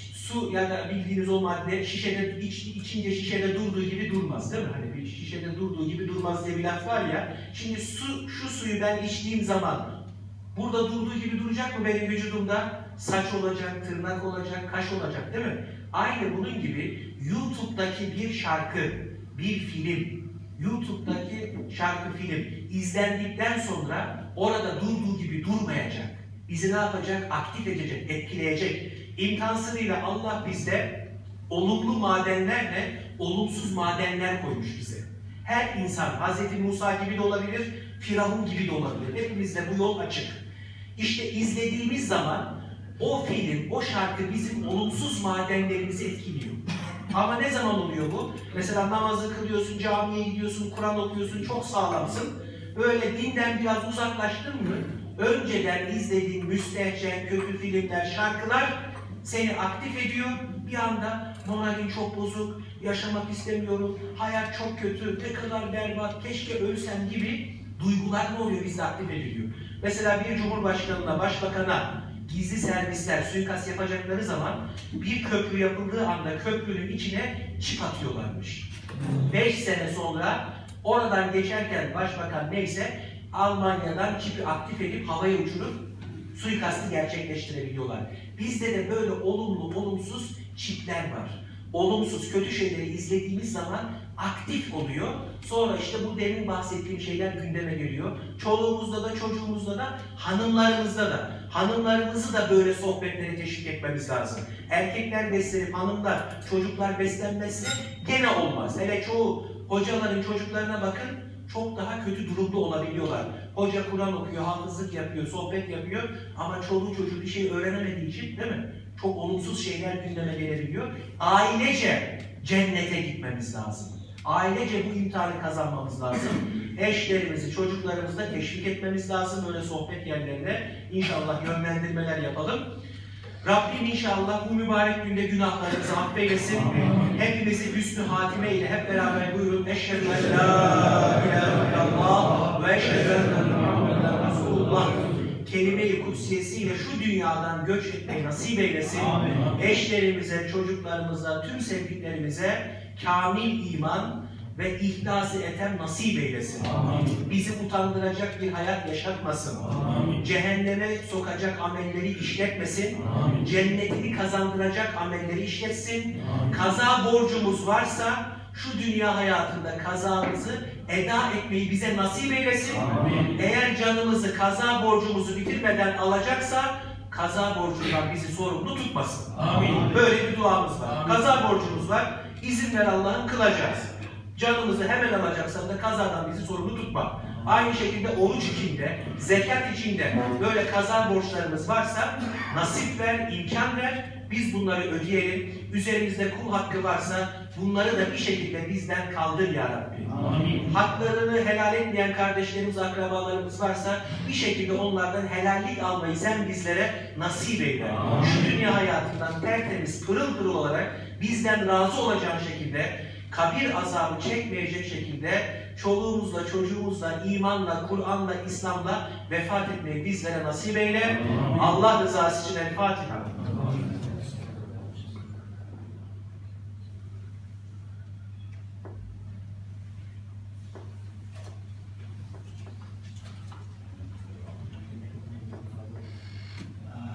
[SPEAKER 1] su ya da bildiğiniz o madde şişede iç, içince şişede durduğu gibi durmaz değil mi? Hani bir şişede durduğu gibi durmaz diye bir laf var ya. Şimdi su, şu suyu ben içtiğim zaman burada durduğu gibi duracak mı benim vücudumda? Saç olacak, tırnak olacak, kaş olacak değil mi? Aynı bunun gibi YouTube'daki bir şarkı, bir film, YouTube'daki şarkı, film izlendikten sonra orada durduğu gibi durmayacak. Bizi ne yapacak? Aktif edecek, etkileyecek. İmkansızıyla Allah bizde olumlu madenlerle olumsuz madenler koymuş bize. Her insan Hazreti Musa gibi de olabilir, Firavun gibi de olabilir. Hepimizde bu yol açık. İşte izlediğimiz zaman o film, o şarkı bizim olumsuz madenlerimizi etkiliyor. Ama ne zaman oluyor bu? Mesela namazı kılıyorsun, camiye gidiyorsun, Kur'an okuyorsun, çok sağlamsın. Böyle dinden biraz uzaklaştın mı, önceden izlediğin müstehcen, kötü filmler, şarkılar seni aktif ediyor. Bir anda moralin çok bozuk, yaşamak istemiyorum, hayat çok kötü, ne kadar berbat, keşke ölsem gibi duygular ne oluyor? Bizde aktif ediliyor. Mesela bir cumhurbaşkanına, başbakana gizli servisler suikast yapacakları zaman bir köprü yapıldığı anda köprünün içine çip atıyorlarmış. Beş sene sonra oradan geçerken başbakan neyse Almanya'dan çipi aktif edip havaya uçurup suikastı gerçekleştirebiliyorlar. Bizde de böyle olumlu, olumsuz çipler var. Olumsuz, kötü şeyleri izlediğimiz zaman aktif oluyor. Sonra işte bu demin bahsettiğim şeyler gündeme geliyor. Çoluğumuzda da, çocuğumuzda da, hanımlarımızda da. Hanımlarımızı da böyle sohbetlere teşvik etmemiz lazım. Erkekler beslenip hanımlar, çocuklar beslenmezse gene olmaz. Hele çoğu hocaların çocuklarına bakın, çok daha kötü durumda olabiliyorlar. Hoca Kur'an okuyor, hafızlık yapıyor, sohbet yapıyor ama çoluğu çocuğu bir şey öğrenemediği için değil mi? Çok olumsuz şeyler gündeme gelebiliyor. Ailece cennete gitmemiz lazım. Ailece bu imtihanı kazanmamız lazım. Eşlerimizi, çocuklarımızı da teşvik etmemiz lazım. Böyle sohbet yerlerinde inşallah yönlendirmeler yapalım. Rabbim inşallah bu mübarek günde günahlarımızı affeylesin. Hepimizi hüsnü hatime ile hep beraber buyurun. Eşhedü en la ilahe illallah ve eşhedü enne Muhammeden Resulullah kelime-i kutsiyesiyle şu dünyadan göç etmeyi nasip eylesin. Amin. Eşlerimize, çocuklarımıza, tüm sevdiklerimize kamil iman ve ihlası eten nasip eylesin. Amin. Bizi utandıracak bir hayat yaşatmasın. Amin. Cehenneme sokacak amelleri işletmesin. Amin. Cennetini kazandıracak amelleri işletsin. Amin. Kaza borcumuz varsa şu dünya hayatında kazamızı eda etmeyi bize nasip eylesin. Amin. Eğer canımızı, kaza borcumuzu bitirmeden alacaksa kaza borcundan bizi sorumlu tutmasın. Amin. Böyle bir duamız var. Amin. Kaza borcumuz var. İzin ver Allah'ım, kılacağız. Canımızı hemen alacaksan da kazadan bizi sorumlu tutma. Aynı şekilde oruç içinde, zekat içinde böyle kaza borçlarımız varsa nasip ver, imkan ver. Biz bunları ödeyelim. Üzerimizde kul hakkı varsa bunları da bir şekilde bizden kaldır ya Rabbi. Amin. Haklarını helal etmeyen kardeşlerimiz, akrabalarımız varsa bir şekilde onlardan helallik almayı sen bizlere nasip eyle. Amin. Şu dünya hayatından tertemiz, pırıl pırıl olarak bizden razı olacağın şekilde, kabir azabı çekmeyecek şekilde çoluğumuzla, çocuğumuzla, imanla, Kur'an'la, İslam'la vefat etmeyi bizlere nasip eyle. Amin. Allah rızası için El Fatiha.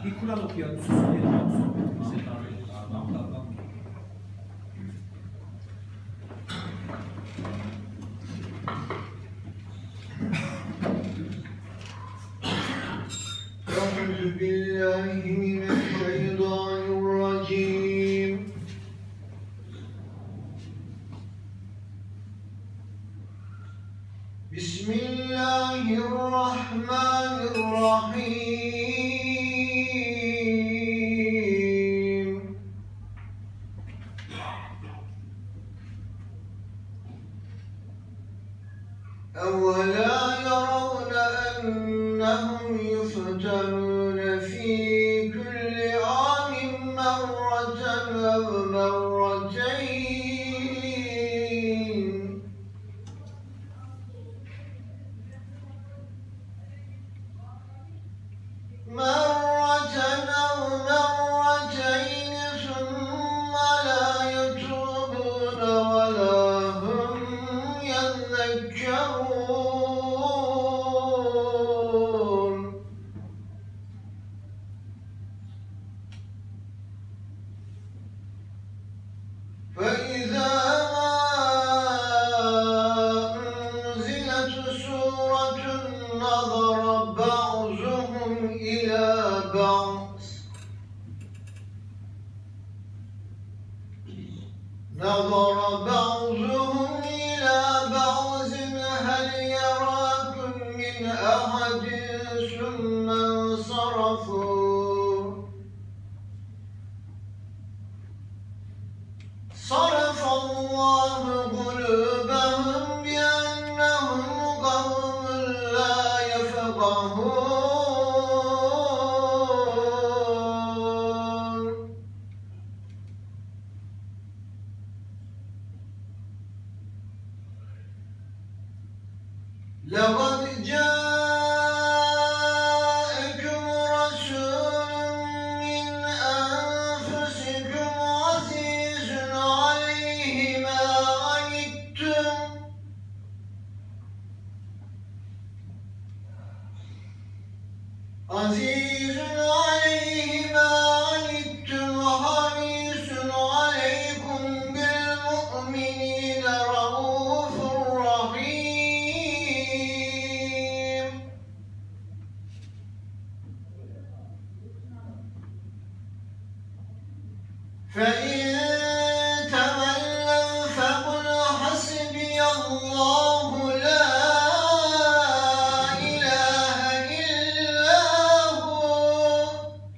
[SPEAKER 4] Bir Kur'an okuyalım. Susun.
[SPEAKER 9] أعوذ بالله من الشيطان الرجيم بسم الله الرحمن الرحيم أولا يرون أنهم يفتنون في كل عام مرة أو مرتين مرة أو مرتين ثم لا يتوبون ولا هم يذكرون فإذا أنزلت سورة نظر بعضهم إلى بعض نظر بعضهم إلى بعض هل يراكم من أحد ثم انصرفوا صرف الله قلوبهم بأنهم قوم لا يفقهون لقد جاءكم رسول من أنفسكم عزيز عليه ما عنتم عزيز عليه ما عنتم حريص عليكم بالمؤمنين رؤوف رحيم فإن تولوا فقل حسبي الله لا إله إلا هو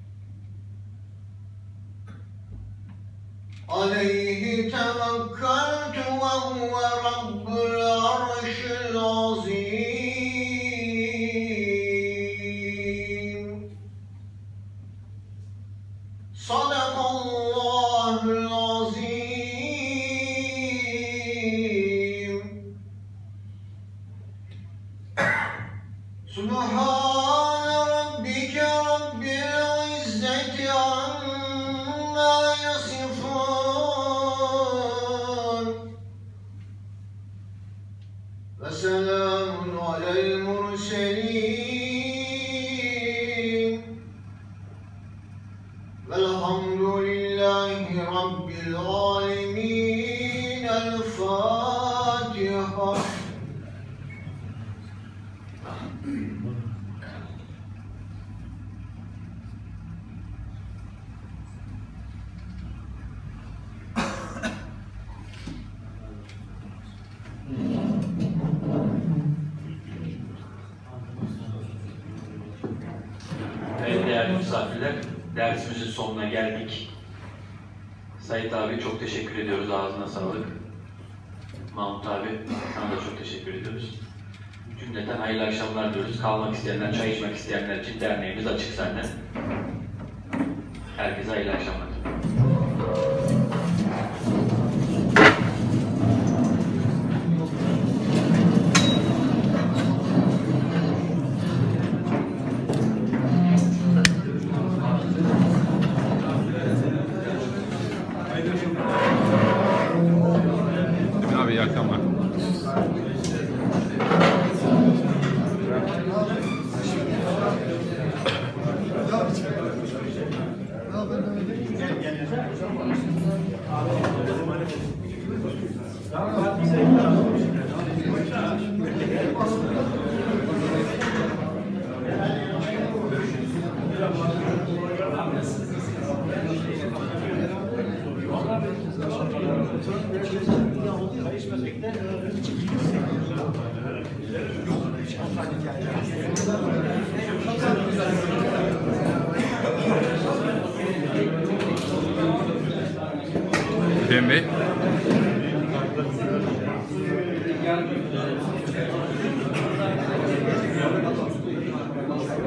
[SPEAKER 9] عليه توكلت وهو رب العرش العظيم صدق الله العظيم سبحان ربك رب العزة عما يصفون وسلام على المرسلين والحمد لله رب العالمين الفاتحة.
[SPEAKER 3] Evet değerli misafirler, dersimizin sonuna geldik. Sait abi çok teşekkür ediyoruz, ağzına sağlık. Mahmut abi, sana da çok teşekkür ediyoruz. Cümleten hayırlı akşamlar diyoruz. Kalmak isteyenler, çay içmek isteyenler için derneğimiz açık senden. Herkese hayırlı akşamlar.
[SPEAKER 2] Abi iyi akşamlar.
[SPEAKER 9] Ya,
[SPEAKER 10] Hüseyin Bey.